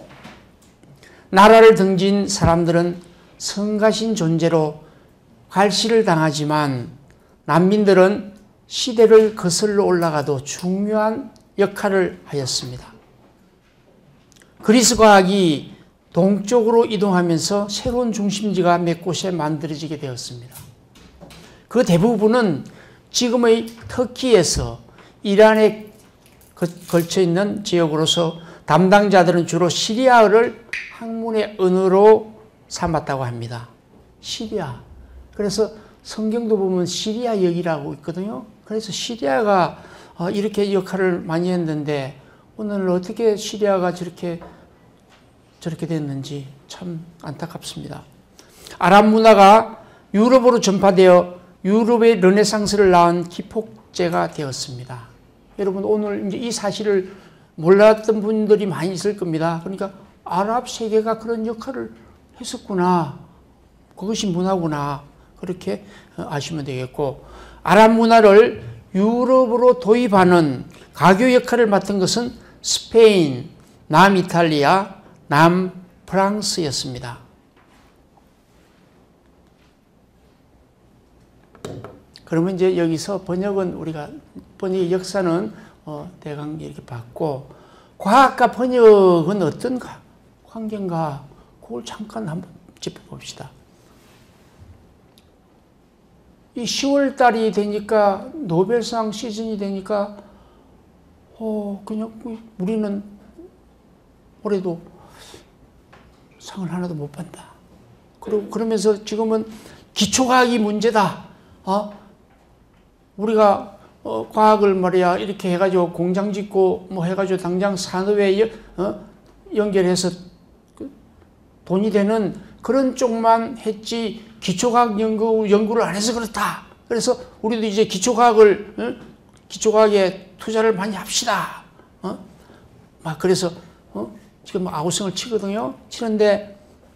나라를 등진 사람들은 성가신 존재로 갈시를 당하지만 난민들은 시대를 거슬러 올라가도 중요한 역할을 하였습니다. 그리스 과학이 동쪽으로 이동하면서 새로운 중심지가 몇 곳에 만들어지게 되었습니다. 그 대부분은 지금의 터키에서 이란에 걸쳐 있는 지역으로서 담당자들은 주로 시리아어를 학문의 언어로 삼았다고 합니다. 시리아. 그래서 성경도 보면 시리아 역이라고 있거든요. 그래서 시리아가 이렇게 역할을 많이 했는데 오늘 어떻게 시리아가 저렇게 됐는지 참 안타깝습니다. 아랍 문화가 유럽으로 전파되어 유럽의 르네상스를 낳은 기폭제가 되었습니다. 여러분 오늘 이제 이 사실을 몰랐던 분들이 많이 있을 겁니다. 그러니까 아랍 세계가 그런 역할을 했었구나. 그것이 문화구나. 그렇게 아시면 되겠고, 아랍 문화를 유럽으로 도입하는 가교 역할을 맡은 것은 스페인, 남이탈리아, 남프랑스였습니다. 그러면 이제 여기서 번역의 역사는 대강 이렇게 봤고, 과학과 번역은 어떤 관계인가? 그걸 잠깐 한번 짚어봅시다. 이 10월 달이 되니까 노벨상 시즌이 되니까 그냥 우리는 올해도 상을 하나도 못 받다. 그러면서 지금은 기초과학이 문제다. 우리가 과학을 말이야 이렇게 해가지고 공장 짓고 뭐 해가지고 당장 산업에 연결해서 돈이 되는 그런 쪽만 했지 기초과학 연구를 안 해서 그렇다. 그래서 우리도 이제 기초과학에 투자를 많이 합시다. 그래서 지금 아우성을 치거든요. 치는데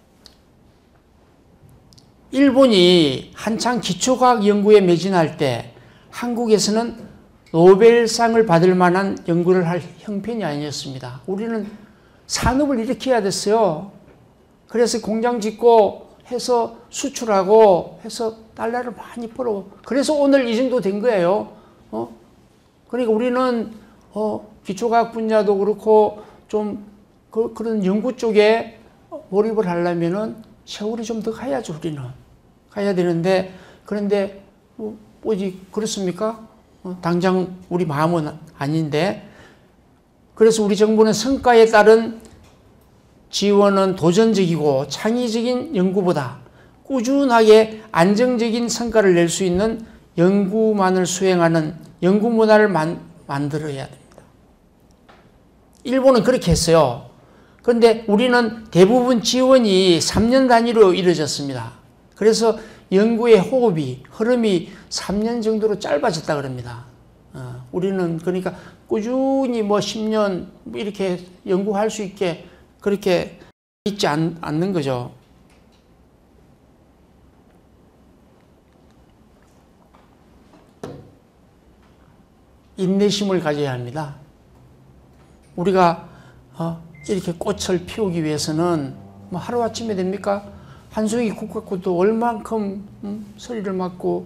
일본이 한창 기초과학 연구에 매진할 때 한국에서는 노벨상을 받을 만한 연구를 할 형편이 아니었습니다. 우리는 산업을 일으켜야 됐어요. 그래서 공장 짓고 해서 수출하고 해서 달러를 많이 벌어. 그래서 오늘 이 정도 된 거예요. 그러니까 우리는 기초과학 분야도 그렇고 좀 그런 연구 쪽에 몰입을 하려면은 세월이 좀 더 가야죠. 우리는 가야 되는데, 그런데 뭐지 그렇습니까? 당장 우리 마음은 아닌데, 그래서 우리 정부는 성과에 따른 지원은 도전적이고 창의적인 연구보다 꾸준하게 안정적인 성과를 낼 수 있는 연구만을 수행하는 연구 문화를 만들어야 됩니다. 일본은 그렇게 했어요. 그런데 우리는 대부분 지원이 3년 단위로 이루어졌습니다. 그래서 연구의 흐름이 3년 정도로 짧아졌다 그럽니다. 우리는 그러니까 꾸준히 10년 이렇게 연구할 수 있게 그렇게 있지 않는 거죠. 인내심을 가져야 합니다. 우리가 이렇게 꽃을 피우기 위해서는 하루아침에 됩니까? 한 송이 국화꽃도 얼만큼 서리를 맞고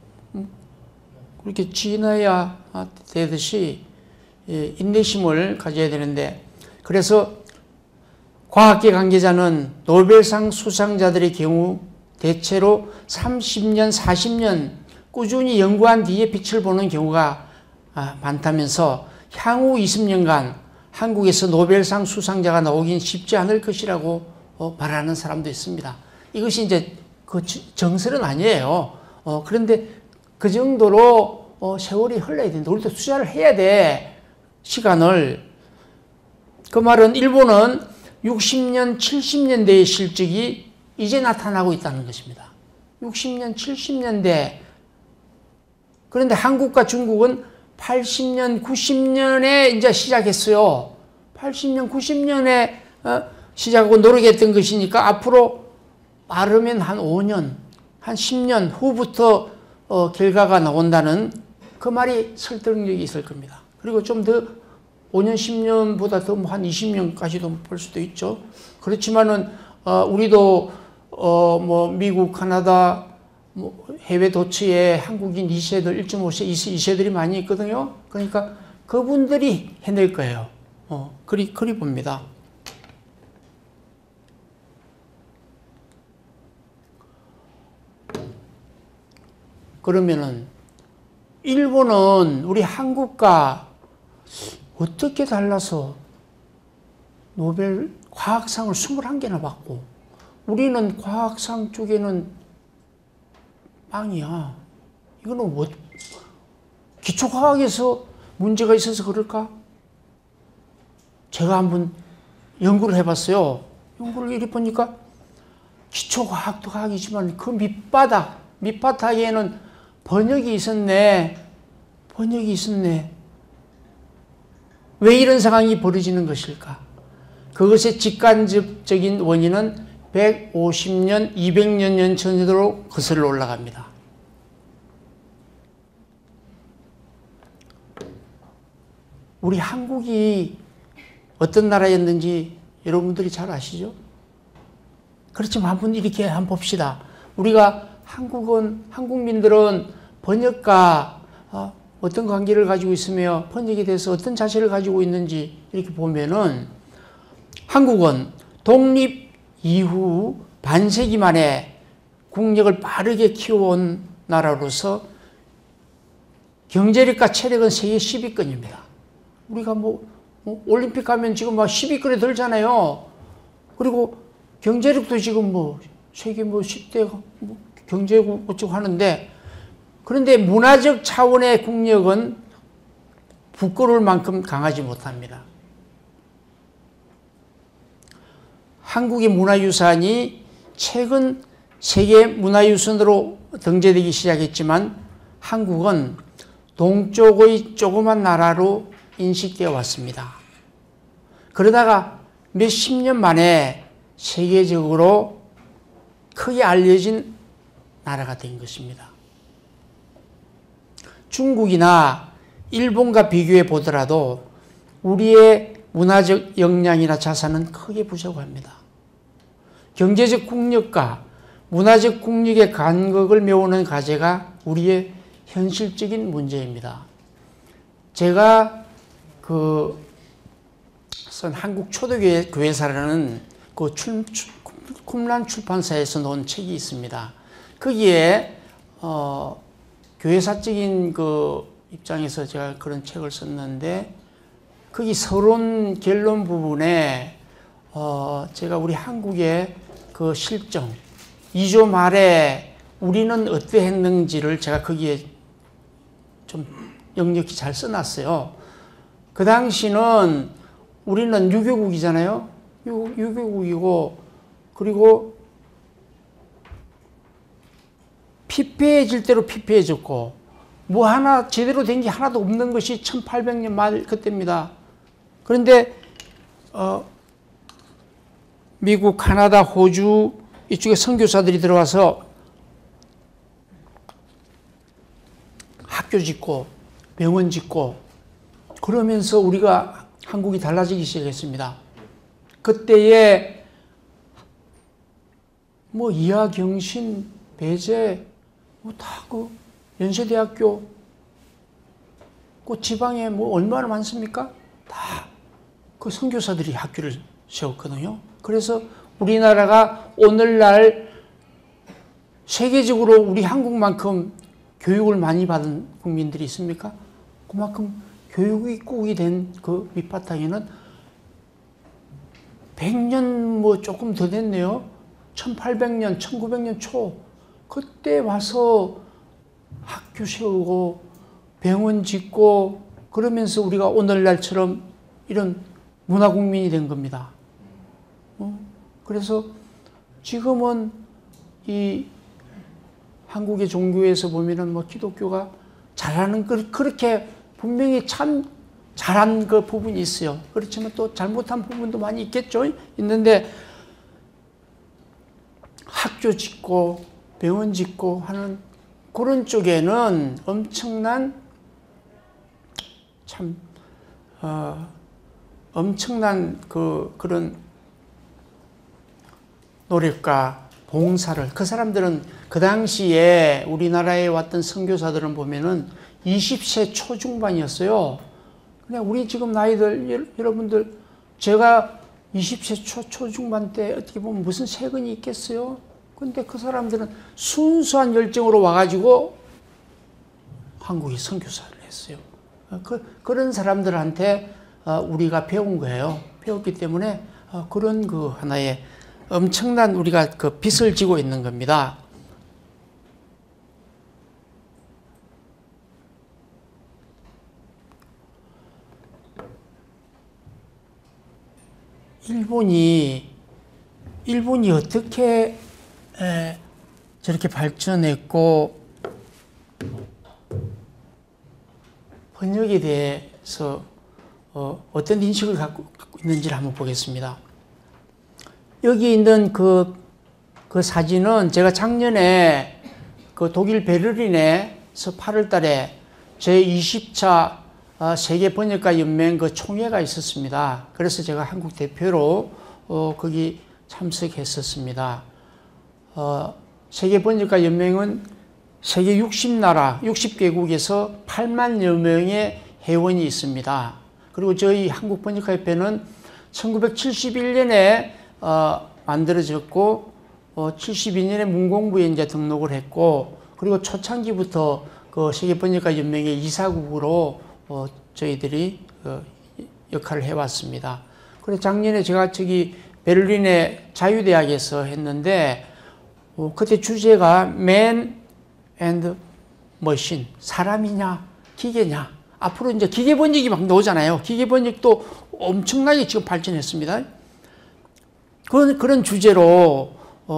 그렇게 지나야 되듯이 인내심을 가져야 되는데, 그래서 과학계 관계자는 노벨상 수상자들의 경우 대체로 30년, 40년 꾸준히 연구한 뒤에 빛을 보는 경우가 많다면서 향후 20년간 한국에서 노벨상 수상자가 나오긴 쉽지 않을 것이라고 말하는 사람도 있습니다. 이것이 이제 그 정설은 아니에요. 그런데 그 정도로 세월이 흘러야 된다. 우리도 투자를 해야 돼. 시간을. 그 말은 일본은 60년, 70년대의 실적이 이제 나타나고 있다는 것입니다. 60년, 70년대. 그런데 한국과 중국은 80년, 90년에 이제 시작했어요. 80년, 90년에 시작하고 노력했던 것이니까 앞으로 빠르면 한 5년, 한 10년 후부터 결과가 나온다는 그 말이 설득력이 있을 겁니다. 그리고 좀 더 5년, 10년보다 더 한 20년까지도 볼 수도 있죠. 그렇지만은 우리도 미국, 카나다, 해외 도처에 한국인 2세들, 1.5세, 2세들이 많이 있거든요. 그러니까 그분들이 해낼 거예요. 그리 봅니다. 그러면은 일본은 우리 한국과 어떻게 달라서 노벨 과학상을 21개나 받고 우리는 과학상 쪽에는 빵이야. 이거는 기초과학에서 문제가 있어서 그럴까? 제가 한번 연구를 해봤어요. 연구를 이리 보니까 기초과학도 과학이지만 그 밑바닥에는 번역이 있었네. 왜 이런 상황이 벌어지는 것일까? 그것의 직간접적인 원인은 150년, 200년 전으로 거슬러 올라갑니다. 우리 한국이 어떤 나라였는지 여러분들이 잘 아시죠? 그렇지만 한번 이렇게 한번 봅시다. 우리가 한국민들은 번역과 어떤 관계를 가지고 있으며 번역에 대해서 어떤 자세를 가지고 있는지 이렇게 보면은 한국은 독립 이후 반세기 만에 국력을 빠르게 키워온 나라로서 경제력과 체력은 세계 10위권입니다. 우리가 올림픽 가면 지금 막 10위권에 들잖아요. 그리고 경제력도 지금 세계 10대 경제국 어쩌고 하는데, 그런데 문화적 차원의 국력은 부끄러울 만큼 강하지 못합니다. 한국의 문화유산이 최근 세계 문화유산으로 등재되기 시작했지만 한국은 동쪽의 조그만 나라로 인식되어 왔습니다. 그러다가 몇십 년 만에 세계적으로 크게 알려진 나라가 된 것입니다. 중국이나 일본과 비교해 보더라도 우리의 문화적 역량이나 자산은 크게 부족합니다. 경제적 국력과 문화적 국력의 간극을 메우는 과제가 우리의 현실적인 문제입니다. 제가 선 한국 초대교회 교회사라는 쿰란 출판사에서 놓은 책이 있습니다. 거기에 교회사적인 입장에서 제가 그런 책을 썼는데, 거기 서론 결론 부분에 제가 우리 한국의 그 실정, 2조 말에 우리는 어떠했는지를 제가 거기에 좀 역력히 잘 써놨어요. 그 당시는 우리는 유교국이잖아요. 유교국이고, 그리고 피폐해질 대로 피폐해졌고, 뭐 하나 제대로 된 게 하나도 없는 것이 1800년 말 그때입니다. 그런데 미국, 카나다, 호주 이쪽에 선교사들이 들어와서 학교 짓고 병원 짓고 그러면서 우리가 한국이 달라지기 시작했습니다. 그때에 뭐 이하경신, 배재, 뭐 다 연세대학교, 지방에 뭐 얼마나 많습니까? 다 그 선교사들이 학교를 세웠거든요. 그래서 우리나라가 오늘날 세계적으로 우리 한국만큼 교육을 많이 받은 국민들이 있습니까? 그만큼 교육이 꾹이 된 그 밑바탕에는 100년 뭐 조금 더 됐네요. 1800년, 1900년 초 그때 와서 학교 세우고 병원 짓고 그러면서 우리가 오늘날처럼 이런 문화국민이 된 겁니다. 그래서 지금은 이 한국의 종교에서 보면은 뭐 기독교가 잘하는 그렇게 분명히 참 잘한 그 부분이 있어요. 그렇지만 또 잘못한 부분도 많이 있겠죠. 있는데 학교 짓고 병원 짓고 하는 그런 쪽에는 엄청난 엄청난 그런 노력과 봉사를, 그 사람들은 그 당시에 우리나라에 왔던 선교사들은 보면은 20세 초중반이었어요. 그냥 우리 지금 나이들, 여러분들, 제가 20세 초중반 때 어떻게 보면 무슨 세근이 있겠어요? 근데 그 사람들은 순수한 열정으로 와가지고 한국에 선교사를 했어요. 그런 사람들한테 우리가 배운 거예요. 배웠기 때문에 그런 그 하나의 엄청난 우리가 그 빚을 지고 있는 겁니다. 일본이 어떻게 저렇게 발전했고 번역에 대해서 어떤 인식을 갖고 있는지를 한번 보겠습니다. 여기 있는 그 사진은 제가 작년에 그 독일 베를린에서 8월 달에 제20차 세계 번역가 연맹 그 총회가 있었습니다. 그래서 제가 한국 대표로 거기 참석했었습니다. 세계 번역가 연맹은 세계 60나라, 60개국에서 8만여 명의 회원이 있습니다. 그리고 저희 한국번역가협회는 1971년에 만들어졌고 72년에 문공부에 이제 등록을 했고, 그리고 초창기부터 그 세계번역가 연맹의 이사국으로 저희들이 역할을 해왔습니다. 그래서 작년에 제가 저기 베를린의 자유대학에서 했는데 그때 주제가 Man and Machine, 사람이냐 기계냐. 앞으로 이제 기계 번역이 막 나오잖아요. 기계 번역도 엄청나게 지금 발전했습니다. 그런 주제로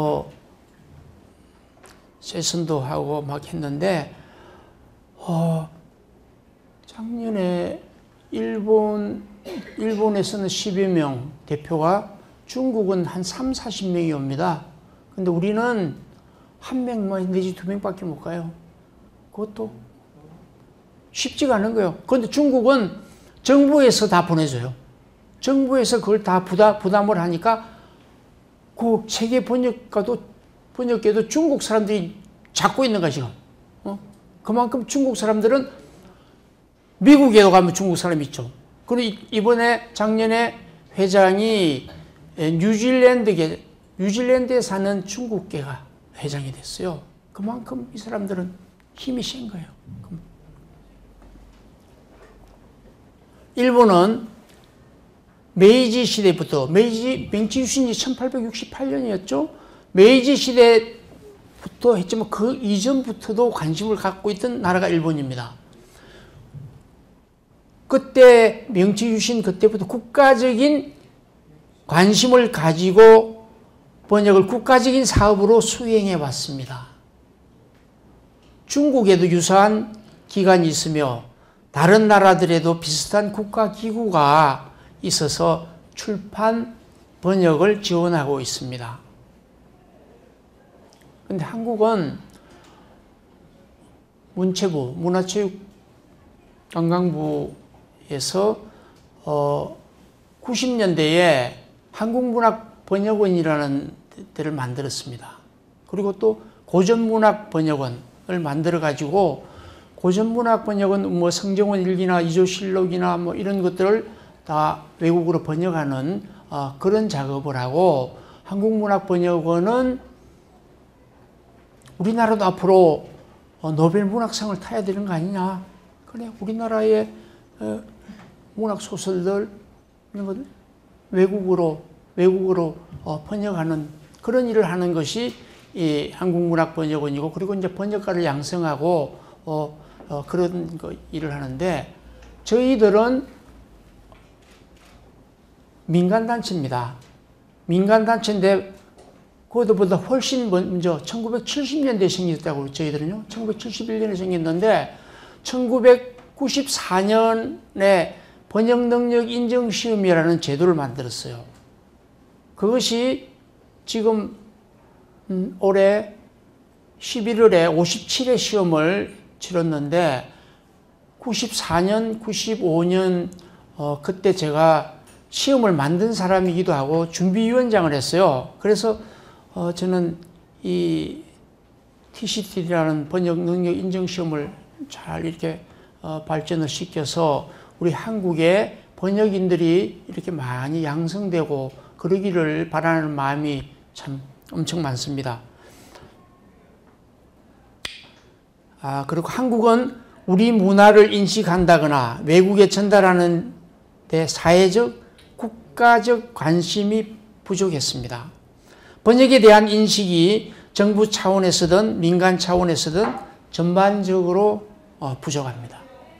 세션도 하고 막 했는데 작년에 일본 일본에서는 10여 명 대표가, 중국은 한 3, 40명이 옵니다. 근데 우리는 한 명만 내지 두 명밖에 못 가요. 그것도 쉽지가 않은 거예요. 그런데 중국은 정부에서 다 보내줘요. 정부에서 그걸 다 부담을 하니까 그 세계 번역계도 중국 사람들이 잡고 있는 거야, 지금. 그만큼 중국 사람들은 미국에도 가면 중국 사람이 있죠. 그리고 이번에 작년에 회장이 뉴질랜드에 사는 중국계가 회장이 됐어요. 그만큼 이 사람들은 힘이 센 거예요. 일본은 메이지 시대부터, 명치 유신이 1868년이었죠. 메이지 시대부터 했지만 그 이전부터도 관심을 갖고 있던 나라가 일본입니다. 그때 명치 유신 그때부터 국가적인 관심을 가지고 번역을 국가적인 사업으로 수행해 왔습니다. 중국에도 유사한 기관이 있으며 다른 나라들에도 비슷한 국가기구가 있어서 출판, 번역을 지원하고 있습니다. 그런데 한국은 문체부, 문화체육관광부에서 90년대에 한국문학번역원이라는 데를 만들었습니다. 그리고 또 고전문학번역원을 만들어가지고 고전문학번역은 뭐 성정원 일기나 이조실록이나 뭐 이런 것들을 다 외국어로 번역하는 그런 작업을 하고, 한국문학번역원은 우리나라도 앞으로 노벨 문학상을 타야 되는 거 아니냐. 그래, 우리나라의 문학 소설들 이런 것들 외국어로 번역하는 그런 일을 하는 것이 이 한국문학번역원이고, 그리고 이제 번역가를 양성하고 그런 일을 하는데, 저희들은 민간단체입니다. 민간단체인데 그것보다 훨씬 먼저 1970년대에 생겼다고, 저희들은요. 1971년에 생겼는데 1994년에 번역능력 인정시험이라는 제도를 만들었어요. 그것이 지금 올해 11월에 57회 시험을 치렀는데 94년, 95년 그때 제가 시험을 만든 사람이기도 하고 준비위원장을 했어요. 그래서 저는 이 TCT라는 번역능력 인정시험을 잘 이렇게 발전을 시켜서 우리 한국의 번역인들이 이렇게 많이 양성되고 그러기를 바라는 마음이 참 엄청 많습니다. 그리고 한국은 우리 문화를 인식한다거나 외국에 전달하는 데 사회적, 국가적 관심이 부족했습니다. 번역에 대한 인식이 정부 차원에서든 민간 차원에서든 전반적으로 부족합니다.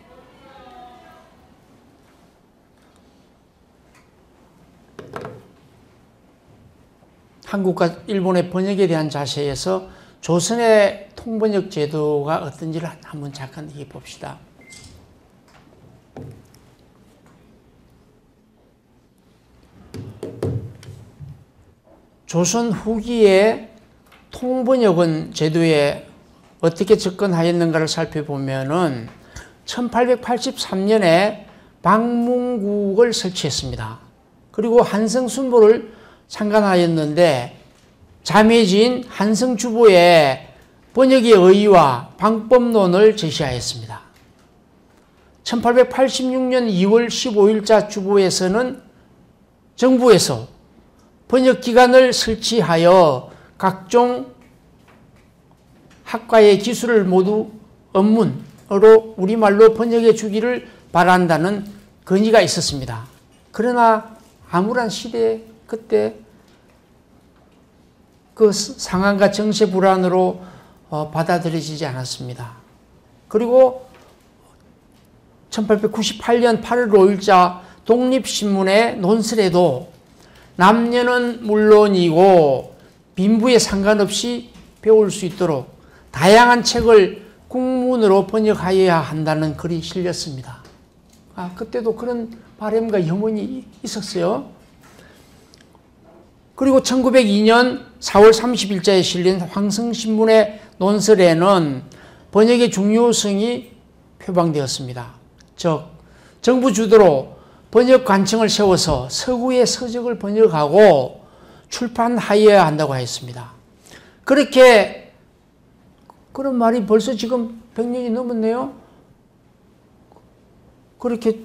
한국과 일본의 번역에 대한 자세에서 조선의 통번역 제도가 어떤지를 한번 잠깐 얘기해 봅시다. 조선 후기에 통번역원 제도에 어떻게 접근하였는가를 살펴보면은 1883년에 방문국을 설치했습니다. 그리고 한성순보를 창간하였는데 자매진 한성주보에 번역의 의의와 방법론을 제시하였습니다. 1886년 2월 15일자 주보에서는 정부에서 번역기관을 설치하여 각종 학과의 기술을 모두 언문으로 우리말로 번역해 주기를 바란다는 건의가 있었습니다. 그러나 암울한 시대 그때 그 상황과 정세 불안으로 받아들여지지 않았습니다. 그리고 1898년 8월 5일자 독립신문의 논설에도 남녀는 물론이고 빈부에 상관없이 배울 수 있도록 다양한 책을 국문으로 번역하여야 한다는 글이 실렸습니다. 그때도 그런 바람과 염원이 있었어요. 그리고 1902년 4월 30일자에 실린 황성신문의 논설에는 번역의 중요성이 표방되었습니다. 즉, 정부 주도로 번역 관청을 세워서 서구의 서적을 번역하고 출판하여야 한다고 하였습니다. 그렇게, 그런 말이 벌써 지금 100년이 넘었네요. 그렇게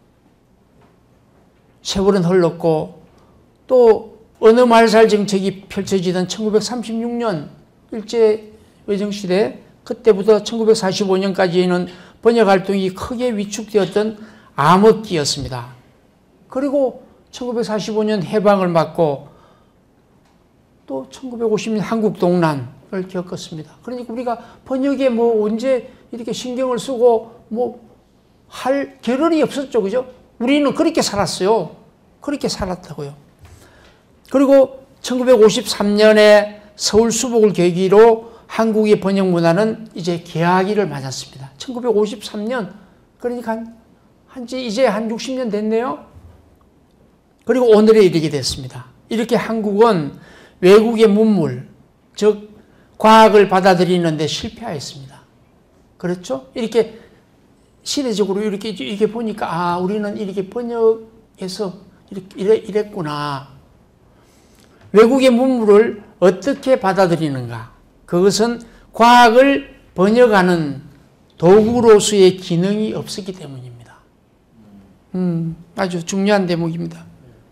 세월은 흘렀고, 또 언어말살 정책이 펼쳐지던 1936년 일제외정시대, 그때부터 1945년까지는 번역활동이 크게 위축되었던 암흑기였습니다. 그리고 1945년 해방을 맞고 또 1950년 한국동란을 겪었습니다. 그러니까 우리가 번역에 뭐 언제 이렇게 신경을 쓰고 뭐 할 겨를이 없었죠. 그죠? 우리는 그렇게 살았어요. 그렇게 살았다고요. 그리고 1953년에 서울 수복을 계기로 한국의 번역 문화는 이제 개화기를 맞았습니다. 1953년, 그러니까 이제 한 60년 됐네요. 그리고 오늘에 이르게 됐습니다. 이렇게 한국은 외국의 문물, 즉 과학을 받아들이는데 실패하였습니다. 그렇죠? 이렇게 시대적으로 이렇게 보니까 우리는 이렇게 번역해서 이랬구나. 외국의 문물을 어떻게 받아들이는가? 그것은 과학을 번역하는 도구로서의 기능이 없었기 때문입니다. 아주 중요한 대목입니다.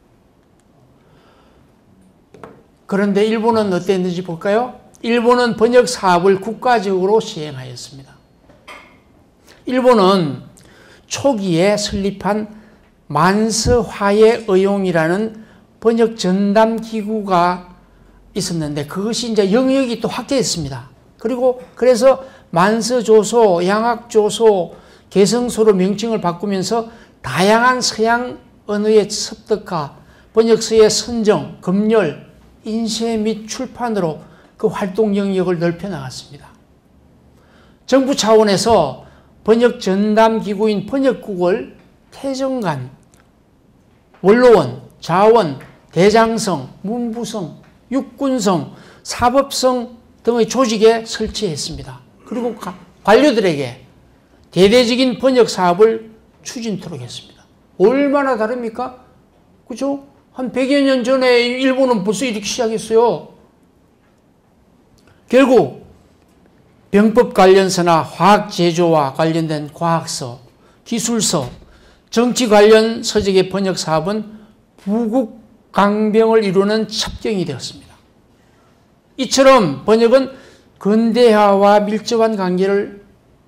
그런데 일본은 어땠는지 볼까요? 일본은 번역 사업을 국가적으로 시행하였습니다. 일본은 초기에 설립한 만서화의 의용이라는 번역 전담 기구가 있었는데 그것이 이제 영역이 또 확대했습니다. 그리고 그래서 만서조소, 양학조소, 개성소로 명칭을 바꾸면서 다양한 서양 언어의 습득화, 번역서의 선정, 검열, 인쇄 및 출판으로 그 활동 영역을 넓혀 나갔습니다. 정부 차원에서 번역 전담 기구인 번역국을 태정관, 원로원, 자원, 대장성, 문부성, 육군성, 사법성 등의 조직에 설치했습니다. 그리고 관료들에게 대대적인 번역 사업을 추진토록 했습니다. 얼마나 다릅니까? 그죠? 한 100여 년 전에 일본은 벌써 이렇게 시작했어요. 결국 병법 관련서나 화학 제조와 관련된 과학서, 기술서, 정치 관련 서적의 번역 사업은 부국 강병을 이루는 첩경이 되었습니다. 이처럼 번역은 근대화와 밀접한 관계를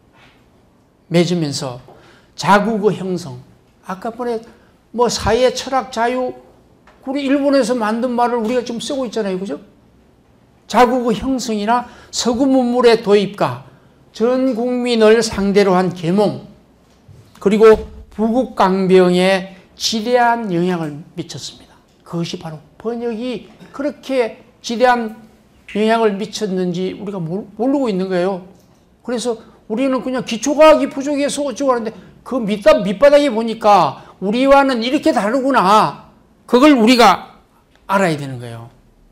맺으면서 자국의 형성, 아까 번에 뭐 사회, 철학, 자유, 우리 일본에서 만든 말을 우리가 지금 쓰고 있잖아요. 그죠? 자국의 형성이나 서구 문물의 도입과 전 국민을 상대로 한 계몽, 그리고 부국 강병에 지대한 영향을 미쳤습니다. 그것이 바로 번역이 그렇게 지대한 영향을 미쳤는지 우리가 모르고 있는 거예요. 그래서 우리는 그냥 기초과학이 부족해서 어쩌고 하는데 그 밑바닥에 보니까 우리와는 이렇게 다르구나. 그걸 우리가 알아야 되는 거예요.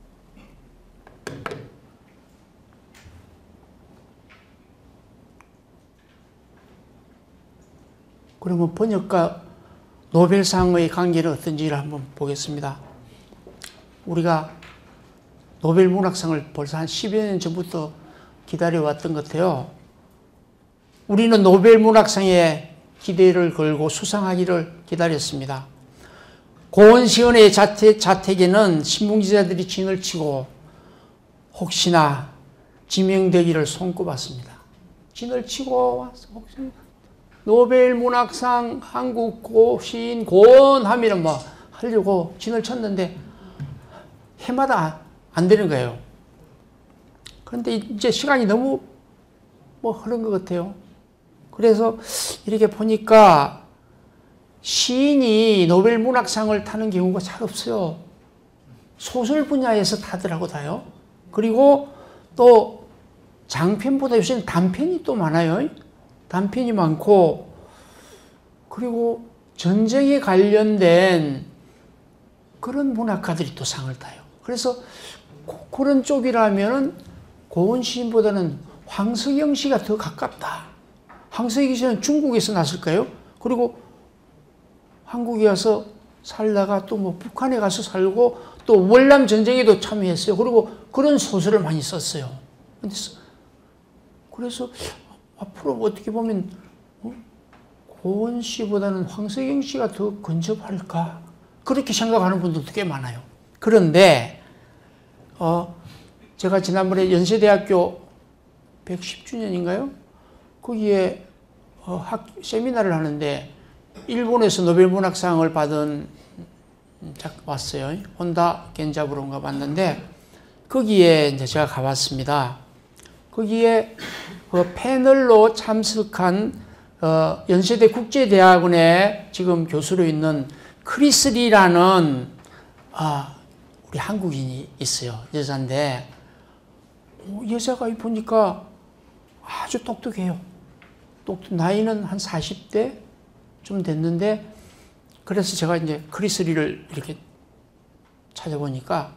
그러면 번역과 노벨상의 관계는 어떤지를 한번 보겠습니다. 우리가 노벨 문학상을 벌써 한 10여 년 전부터 기다려왔던 것 같아요. 우리는 노벨 문학상에 기대를 걸고 수상하기를 기다렸습니다. 고원시원의 자택에는 신문기자들이 진을 치고 혹시나 지명되기를 손꼽았습니다. 진을 치고 혹시나 노벨 문학상 한국 시인 고원 하면은 뭐 하려고 진을 쳤는데 해마다 안 되는 거예요. 그런데 이제 시간이 너무 흐른 것 같아요. 그래서 이렇게 보니까 시인이 노벨 문학상을 타는 경우가 잘 없어요. 소설 분야에서 타더라고 다요. 그리고 또 장편보다 요새는 단편이 또 많아요. 단편이 많고, 그리고 전쟁에 관련된 그런 문학가들이 또 상을 타요. 그래서 그런 쪽이라면은 고은 시인보다는 황석영 씨가 더 가깝다. 황석영 씨는 중국에서 났을까요? 그리고 한국에 와서 살다가 또 뭐 북한에 가서 살고 또 월남 전쟁에도 참여했어요. 그리고 그런 소설을 많이 썼어요. 그래서 앞으로 어떻게 보면 고은 씨보다는 황석영 씨가 더 근접할까? 그렇게 생각하는 분들도 꽤 많아요. 그런데 제가 지난번에 연세대학교 110주년인가요? 거기에 세미나를 하는데 일본에서 노벨문학상을 받은 왔어요. 혼다 겐자부로인가 봤는데 거기에 이제 제가 가봤습니다. 거기에 그 패널로 참석한 연세대 국제대학원에 지금 교수로 있는 크리스 리라는 우리 한국인이 있어요. 여자인데 여자가 보니까 아주 똑똑해요. 나이는 한 40대 좀 됐는데 그래서 제가 이제 크리스 리를 이렇게 찾아보니까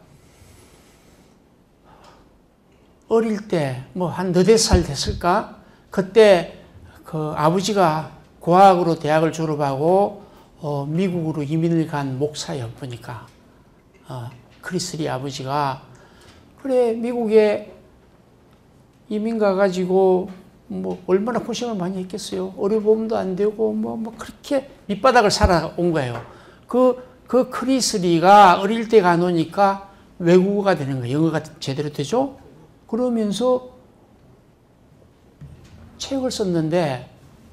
어릴 때 뭐 한 4-5살 됐을까? 그때 그 아버지가 고학으로 대학을 졸업하고 미국으로 이민을 간 목사예요. 보니까 크리스 리 아버지가 그래 미국에 이민 가가지고 뭐 얼마나 고생을 많이 했겠어요. 의료보험도 안 되고 뭐 그렇게 밑바닥을 살아온 거예요. 그 크리스 리가 어릴 때 가노니까 외국어가 되는 거예요. 영어가 제대로 되죠. 그러면서 책을 썼는데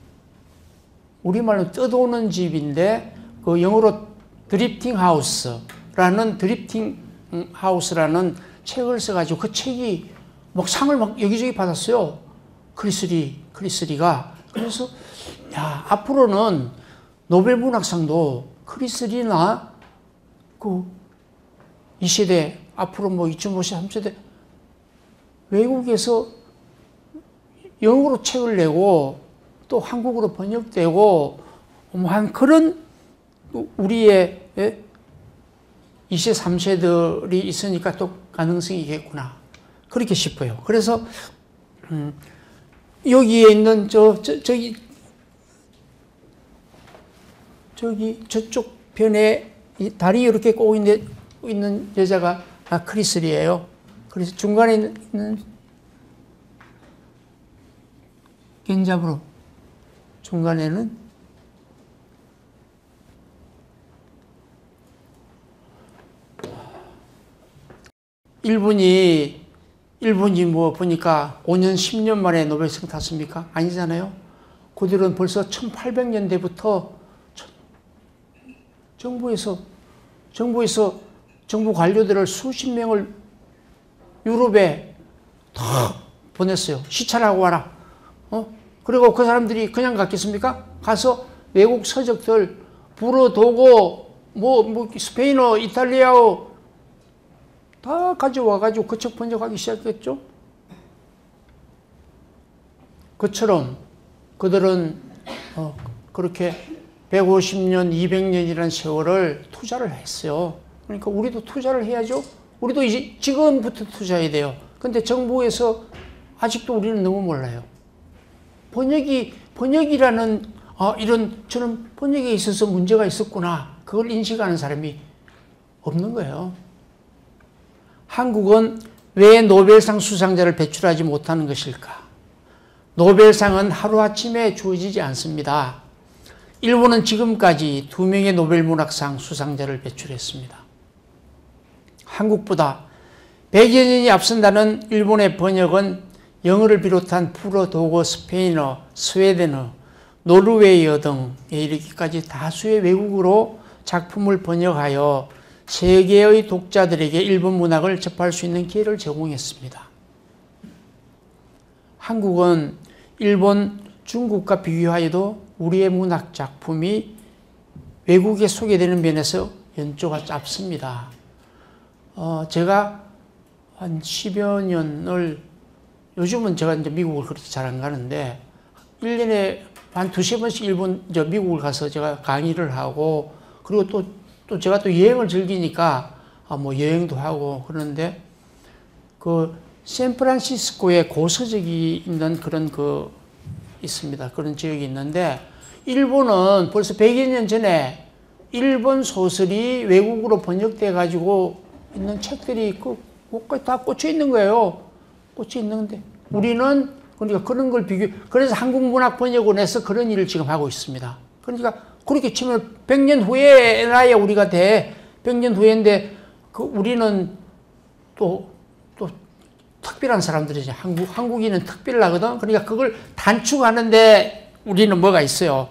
우리말로 떠도는 집인데 그 영어로 드리프팅 하우스라는 책을 써가지고 그 책이 막 상을 막 여기저기 받았어요. 크리스리가. 그래서 야 앞으로는 노벨문학상도 크리스리나 그 2세대 앞으로 뭐 2050, 3세대 외국에서 영어로 책을 내고 또 한국어로 번역되고 한 그런 우리의 2세, 3세들이 있으니까 또 가능성이 있겠구나. 그렇게 싶어요. 그래서 여기에 있는 저쪽 편에 다리 이렇게 꼬고 있는 여자가 크리스리예요. 그래서 중간에 있는 겐자브로 중간에는 일본이 뭐 보니까 5년, 10년 만에 노벨상 탔습니까? 아니잖아요. 그들은 벌써 1800년대부터 정부 관료들을 수십 명을 유럽에 다 보냈어요. 시찰하고 와라. 그리고 그 사람들이 그냥 갔겠습니까? 가서 외국 서적들 불어도고 뭐 스페인어, 이탈리아어 다 가져와가지고 그 책 번역하기 시작했죠. 그처럼 그들은 그렇게 150년, 200년이라는 세월을 투자를 했어요. 그러니까 우리도 투자를 해야죠. 우리도 이제 지금부터 투자해야 돼요. 근데 정부에서 아직도 우리는 너무 몰라요. 번역이라는 이런 저는 번역에 있어서 문제가 있었구나. 그걸 인식하는 사람이 없는 거예요. 한국은 왜 노벨상 수상자를 배출하지 못하는 것일까? 노벨상은 하루아침에 주어지지 않습니다. 일본은 지금까지 2명의 노벨문학상 수상자를 배출했습니다. 한국보다 100여 년이 앞선다는 일본의 번역은 영어를 비롯한 불어, 독어, 스페인어, 스웨덴어, 노르웨이어 등에 이르기까지 다수의 외국어로 작품을 번역하여 세계의 독자들에게 일본 문학을 접할 수 있는 기회를 제공했습니다. 한국은 일본, 중국과 비교하여도 우리의 문학 작품이 외국에 소개되는 면에서 연조가 짧습니다. 제가 한 10여 년을 요즘은 제가 이제 미국을 그렇게 잘 안 가는데 1년에 한 두세 번씩 미국을 가서 제가 강의를 하고, 그리고 또 제가 또 여행을 즐기니까, 뭐 여행도 하고 그러는데, 샌프란시스코에 고서적이 있는 그런 있습니다. 그런 지역이 있는데, 일본은 벌써 100여 년 전에 일본 소설이 외국으로 번역돼 가지고 있는 책들이 곳까지 다 꽂혀 있는 거예요. 꽂혀 있는데, 우리는 그러니까 그런 걸 그래서 한국문학 번역원에서 그런 일을 지금 하고 있습니다. 그러니까 그렇게 치면 100년 후에 나야 우리가 100년 후인데, 우리는 또 특별한 사람들이죠. 한국인은 특별하거든. 그러니까 그걸 단축하는데 우리는 뭐가 있어요.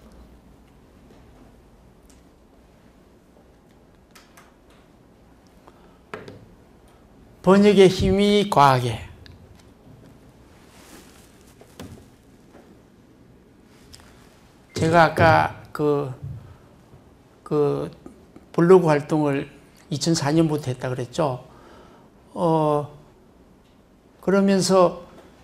번역의 힘이 과하게. 제가 아까 블로그 활동을 2004년부터 했다 그랬죠. 그러면서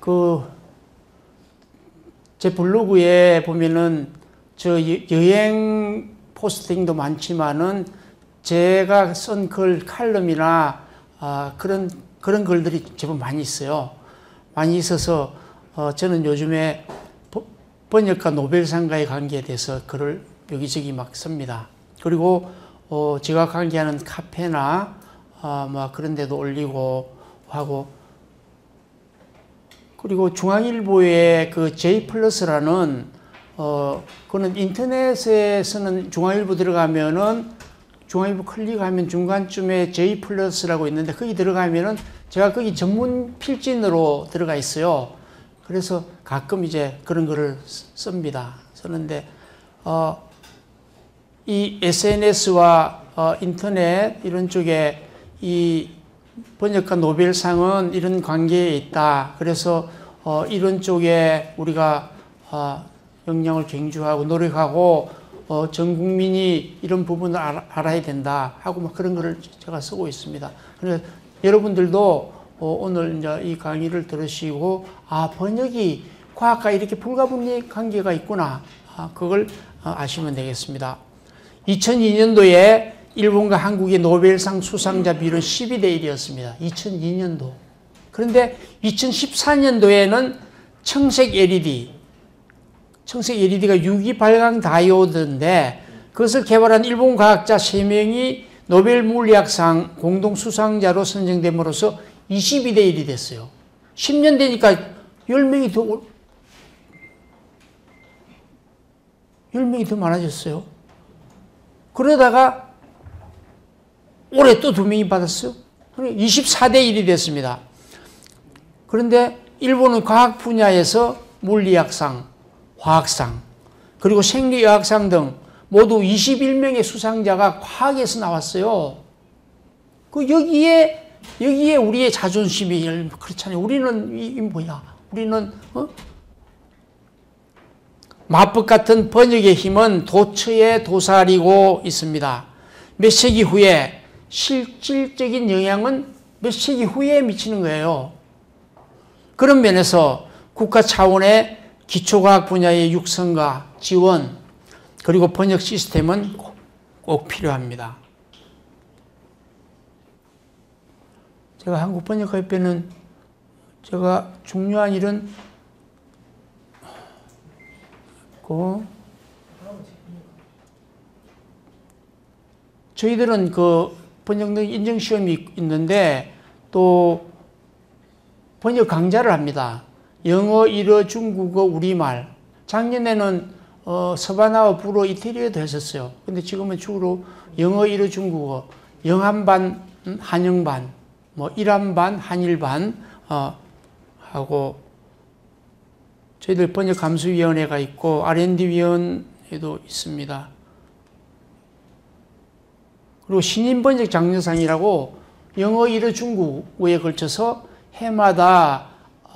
제 블로그에 보면은 저 여행 포스팅도 많지만은 제가 쓴 칼럼이나 그런 글들이 제법 많이 있어요. 많이 있어서 저는 요즘에 번역과 노벨상과의 관계에 대해서 글을 여기저기 막 씁니다. 그리고 제가 관계하는 카페나 뭐 그런 데도 올리고 하고, 그리고 중앙일보의 J+라는 그거는 인터넷에서는 중앙일보 들어가면은 중앙일보 클릭하면 중간쯤에 J+라고 있는데, 거기 들어가면은 제가 거기 전문 필진으로 들어가 있어요. 그래서 가끔 이제 그런 글을 쓰는데, 이 SNS와 인터넷 이런 쪽에 이 번역가 노벨상은 이런 관계에 있다. 그래서 이런 쪽에 우리가 역량을 경주하고 노력하고 전 국민이 이런 부분을 알아야 된다 하고 막 그런 글을 제가 쓰고 있습니다. 그래서 여러분들도 오늘 이제 이 강의를 들으시고, 번역이 과학과 이렇게 불가분리 관계가 있구나. 그걸 아시면 되겠습니다. 2002년도에 일본과 한국의 노벨상 수상자 비율은 12대 1이었습니다. 2002년도. 그런데 2014년도에는 청색 LED가 유기 발광 다이오드인데, 그것을 개발한 일본 과학자 3명이 노벨 물리학상 공동 수상자로 선정됨으로써 22대 1이 됐어요. 10년 되니까 10명이 더 많아졌어요. 그러다가 올해 또 2명이 받았어요. 24대 1이 됐습니다. 그런데 일본은 과학 분야에서 물리학상, 화학상, 그리고 생리의학상 등 모두 21명의 수상자가 과학에서 나왔어요. 여기에 우리의 자존심이 그렇잖아요. 우리는 이 뭐야? 우리는 마법 같은 번역의 힘은 도처에 도사리고 있습니다. 몇 세기 후에 실질적인 영향은 몇 세기 후에 미치는 거예요. 그런 면에서 국가 차원의 기초과학 분야의 육성과 지원, 그리고 번역 시스템은 꼭 필요합니다. 제가 한국번역협회는 제가 중요한 일은 저희들은 번역능 인증시험이 있는데 또 번역 강좌를 합니다. 영어, 일어, 중국어, 우리말. 작년에는 서바나와 불어, 이태리어도 했었어요. 근데 지금은 주로 영어, 일어, 중국어, 영한반, 한영반, 뭐 일한반, 한일반 하고, 저희들 번역감수위원회가 있고 R&D위원회도 있습니다. 그리고 신인번역 장려상이라고 영어, 일어, 중국어에 걸쳐서 해마다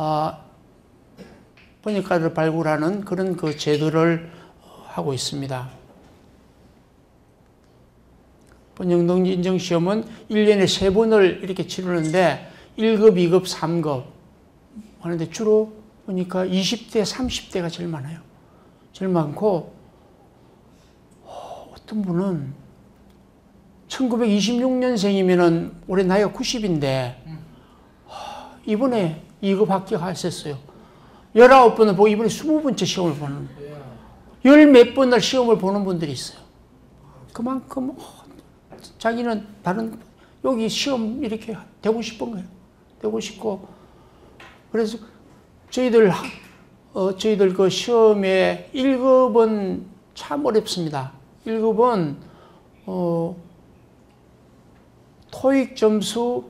번역가를 발굴하는 그런 제도를 하고 있습니다. 번역능 인증시험은 1년에 3번을 이렇게 치르는데 1급, 2급, 3급 하는데 주로 보니까 20대, 30대가 제일 많아요. 제일 많고, 어떤 분은 1926년생이면은 올해 나이가 90인데, 이번에 2급 합격하셨어요. 19번을 보고 이번에 20번째 시험을 보는, 열 몇 번을 시험을 보는 분들이 있어요. 그만큼, 자기는 다른, 여기 시험 이렇게 되고 싶은 거예요. 되고 싶고. 그래서 저희들 그 시험에 1급은 참 어렵습니다. 1급은, 토익 점수,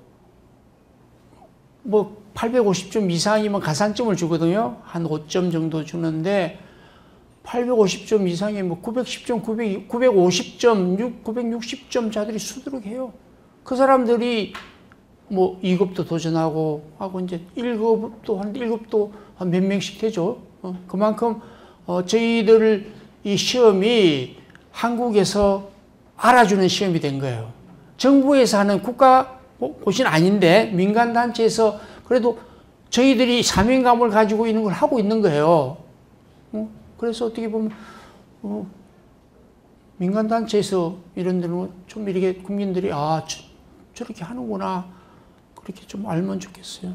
850점 이상이면 가산점을 주거든요. 한 5점 정도 주는데, 850점 이상이면 910점, 950점, 960점자들이 수두룩해요. 그 사람들이 2급도 도전하고 하고 이제 1급도 한 몇 명씩 되죠. 그만큼 저희들 이 시험이 한국에서 알아주는 시험이 된 거예요. 정부에서 하는 국가 고시는 아닌데 민간단체에서 그래도 저희들이 사명감을 가지고 있는 걸 하고 있는 거예요. 그래서 어떻게 보면 민간단체에서 이런 데는 좀 이렇게 국민들이 저렇게 하는구나 그렇게 좀 알면 좋겠어요.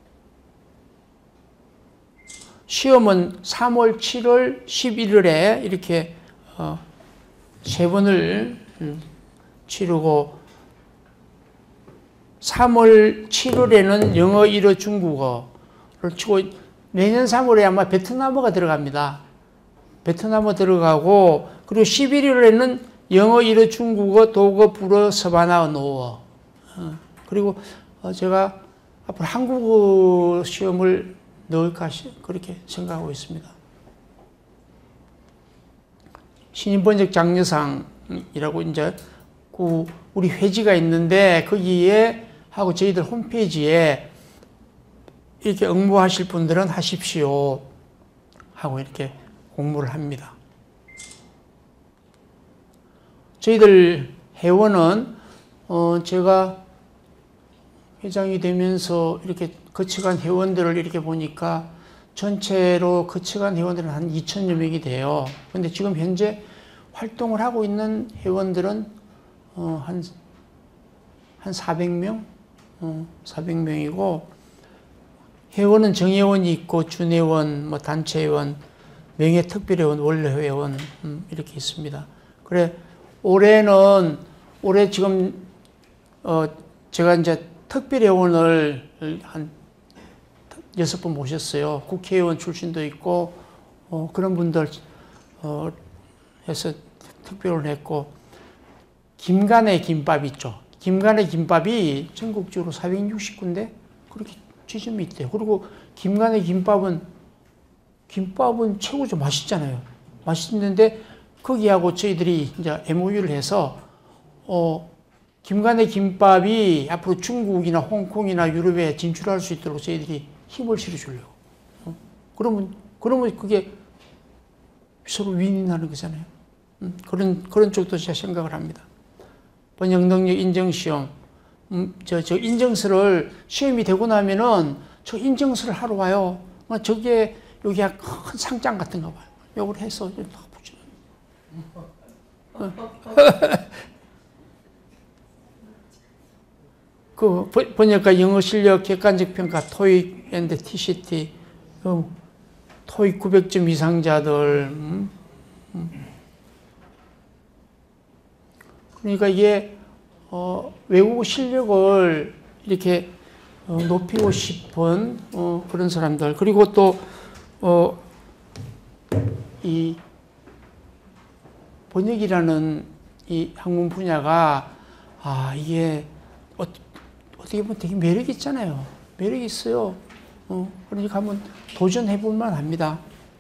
시험은 3월, 7월, 11월에 이렇게 3번을 치르고 3월, 7월에는 영어, 일어, 중국어를 치고 내년 3월에 아마 베트남어가 들어갑니다. 베트남어 들어가고 그리고 11월에는 영어, 일어, 중국어, 독어, 불어, 서바나, 노어 그리고 제가 앞으로 한국어 시험을 넣을까 그렇게 생각하고 있습니다. 신인번역 장려상이라고 이제 우리 회지가 있는데 거기에 하고 저희들 홈페이지에 이렇게 응모하실 분들은 하십시오 하고 이렇게 공모를 합니다. 저희들 회원은 제가 회장이 되면서 이렇게 거쳐간 회원들을 이렇게 보니까 전체로 거쳐간 회원들은 한 2,000여 명이 돼요. 근데 지금 현재 활동을 하고 있는 회원들은 한 400명? 400명이고 회원은 정회원이 있고 준회원, 단체회원, 명예특별회원, 원래회원 이렇게 있습니다. 그래 올해 지금 제가 이제 특별회원을 한 6번 모셨어요. 국회의원 출신도 있고 그런 분들 해서 특별회원을 했고 김간의 김밥 있죠. 김간의 김밥이 전국적으로 460군데 그렇게 지점이 있대요. 그리고 김간의 김밥은 최고죠. 맛있잖아요. 맛있는데 거기하고 저희들이 이제 MOU를 해서 김간의 김밥이 앞으로 중국이나 홍콩이나 유럽에 진출할 수 있도록 저희들이 힘을 실어주려고. 그러면 그게 서로 윈윈하는 거잖아요. 그런 쪽도 제가 생각을 합니다. 번역 능력 인정 시험. 저 인정서를 시험이 되고 나면은 저 인정서를 하러 와요. 저게 여기 큰 상장 같은 거 봐요. 요걸 해서 다 붙이는. 그 번역가 영어 실력 객관적 평가 토익 앤드 TCT 토익 900점 이상자들 그러니까 이게 외국어 실력을 이렇게 높이고 싶은 그런 사람들 그리고 또 이 번역이라는 이 학문 분야가 이게 어떻게 보면 되게 매력이 있잖아요. 매력이 있어요. 그러니까 한번 도전해 볼 만합니다.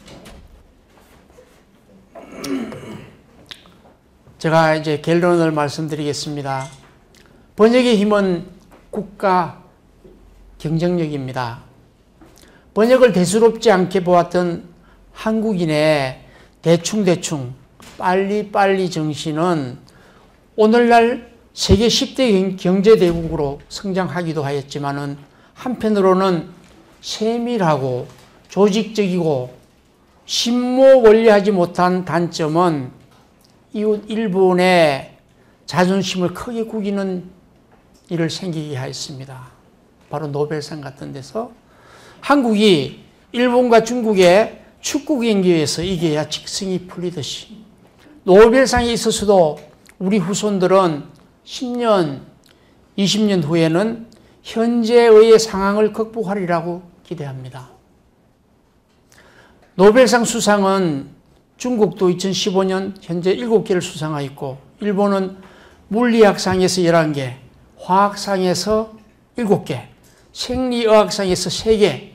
제가 이제 결론을 말씀드리겠습니다. 번역의 힘은 국가 경쟁력입니다. 번역을 대수롭지 않게 보았던 한국인의 대충 빨리 정신은 오늘날 세계 10대 경제대국으로 성장하기도 하였지만은 한편으로는 세밀하고 조직적이고 심모 원리하지 못한 단점은 이웃 일본의 자존심을 크게 구기는 일을 생기게 하였습니다. 바로 노벨상 같은 데서 한국이 일본과 중국의 축구 경기에서 이겨야 직성이 풀리듯이 노벨상이 있어서도 우리 후손들은 10년, 20년 후에는 현재의 상황을 극복하리라고 기대합니다. 노벨상 수상은 중국도 2015년 현재 7개를 수상하였고 일본은 물리학상에서 11개, 화학상에서 7개, 생리의학상에서 3개,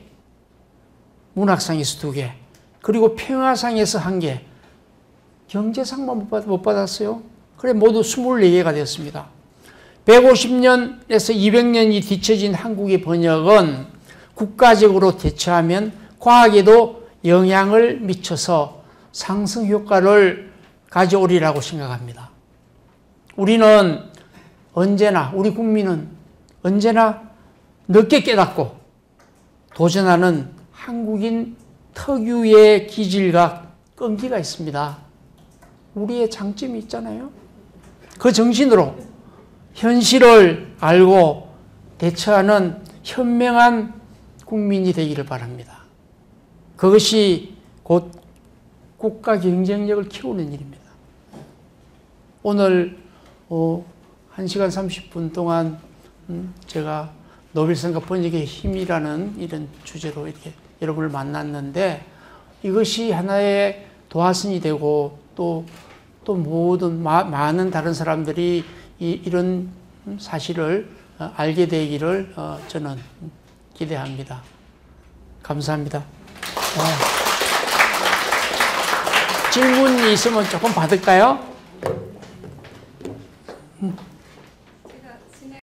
문학상에서 2개, 그리고 평화상에서 1개, 경제상만 못 받았어요. 그래 모두 24개가 되었습니다. 150년에서 200년이 뒤처진 한국의 번역은 국가적으로 대처하면 과학에도 영향을 미쳐서 상승 효과를 가져오리라고 생각합니다. 우리는 언제나, 우리 국민은 언제나 늦게 깨닫고 도전하는 한국인 특유의 기질과 끈기가 있습니다. 우리의 장점이 있잖아요. 그 정신으로 현실을 알고 대처하는 현명한 국민이 되기를 바랍니다. 그것이 곧 국가 경쟁력을 키우는 일입니다. 오늘 1시간 30분 동안 제가 노벨상과 번역의 힘이라는 이런 주제로 이렇게 여러분을 만났는데 이것이 하나의 도화선이 되고 또 모든 많은 다른 사람들이 이런 사실을 알게 되기를 저는 기대합니다. 감사합니다. 질문이 있으면 조금 받을까요?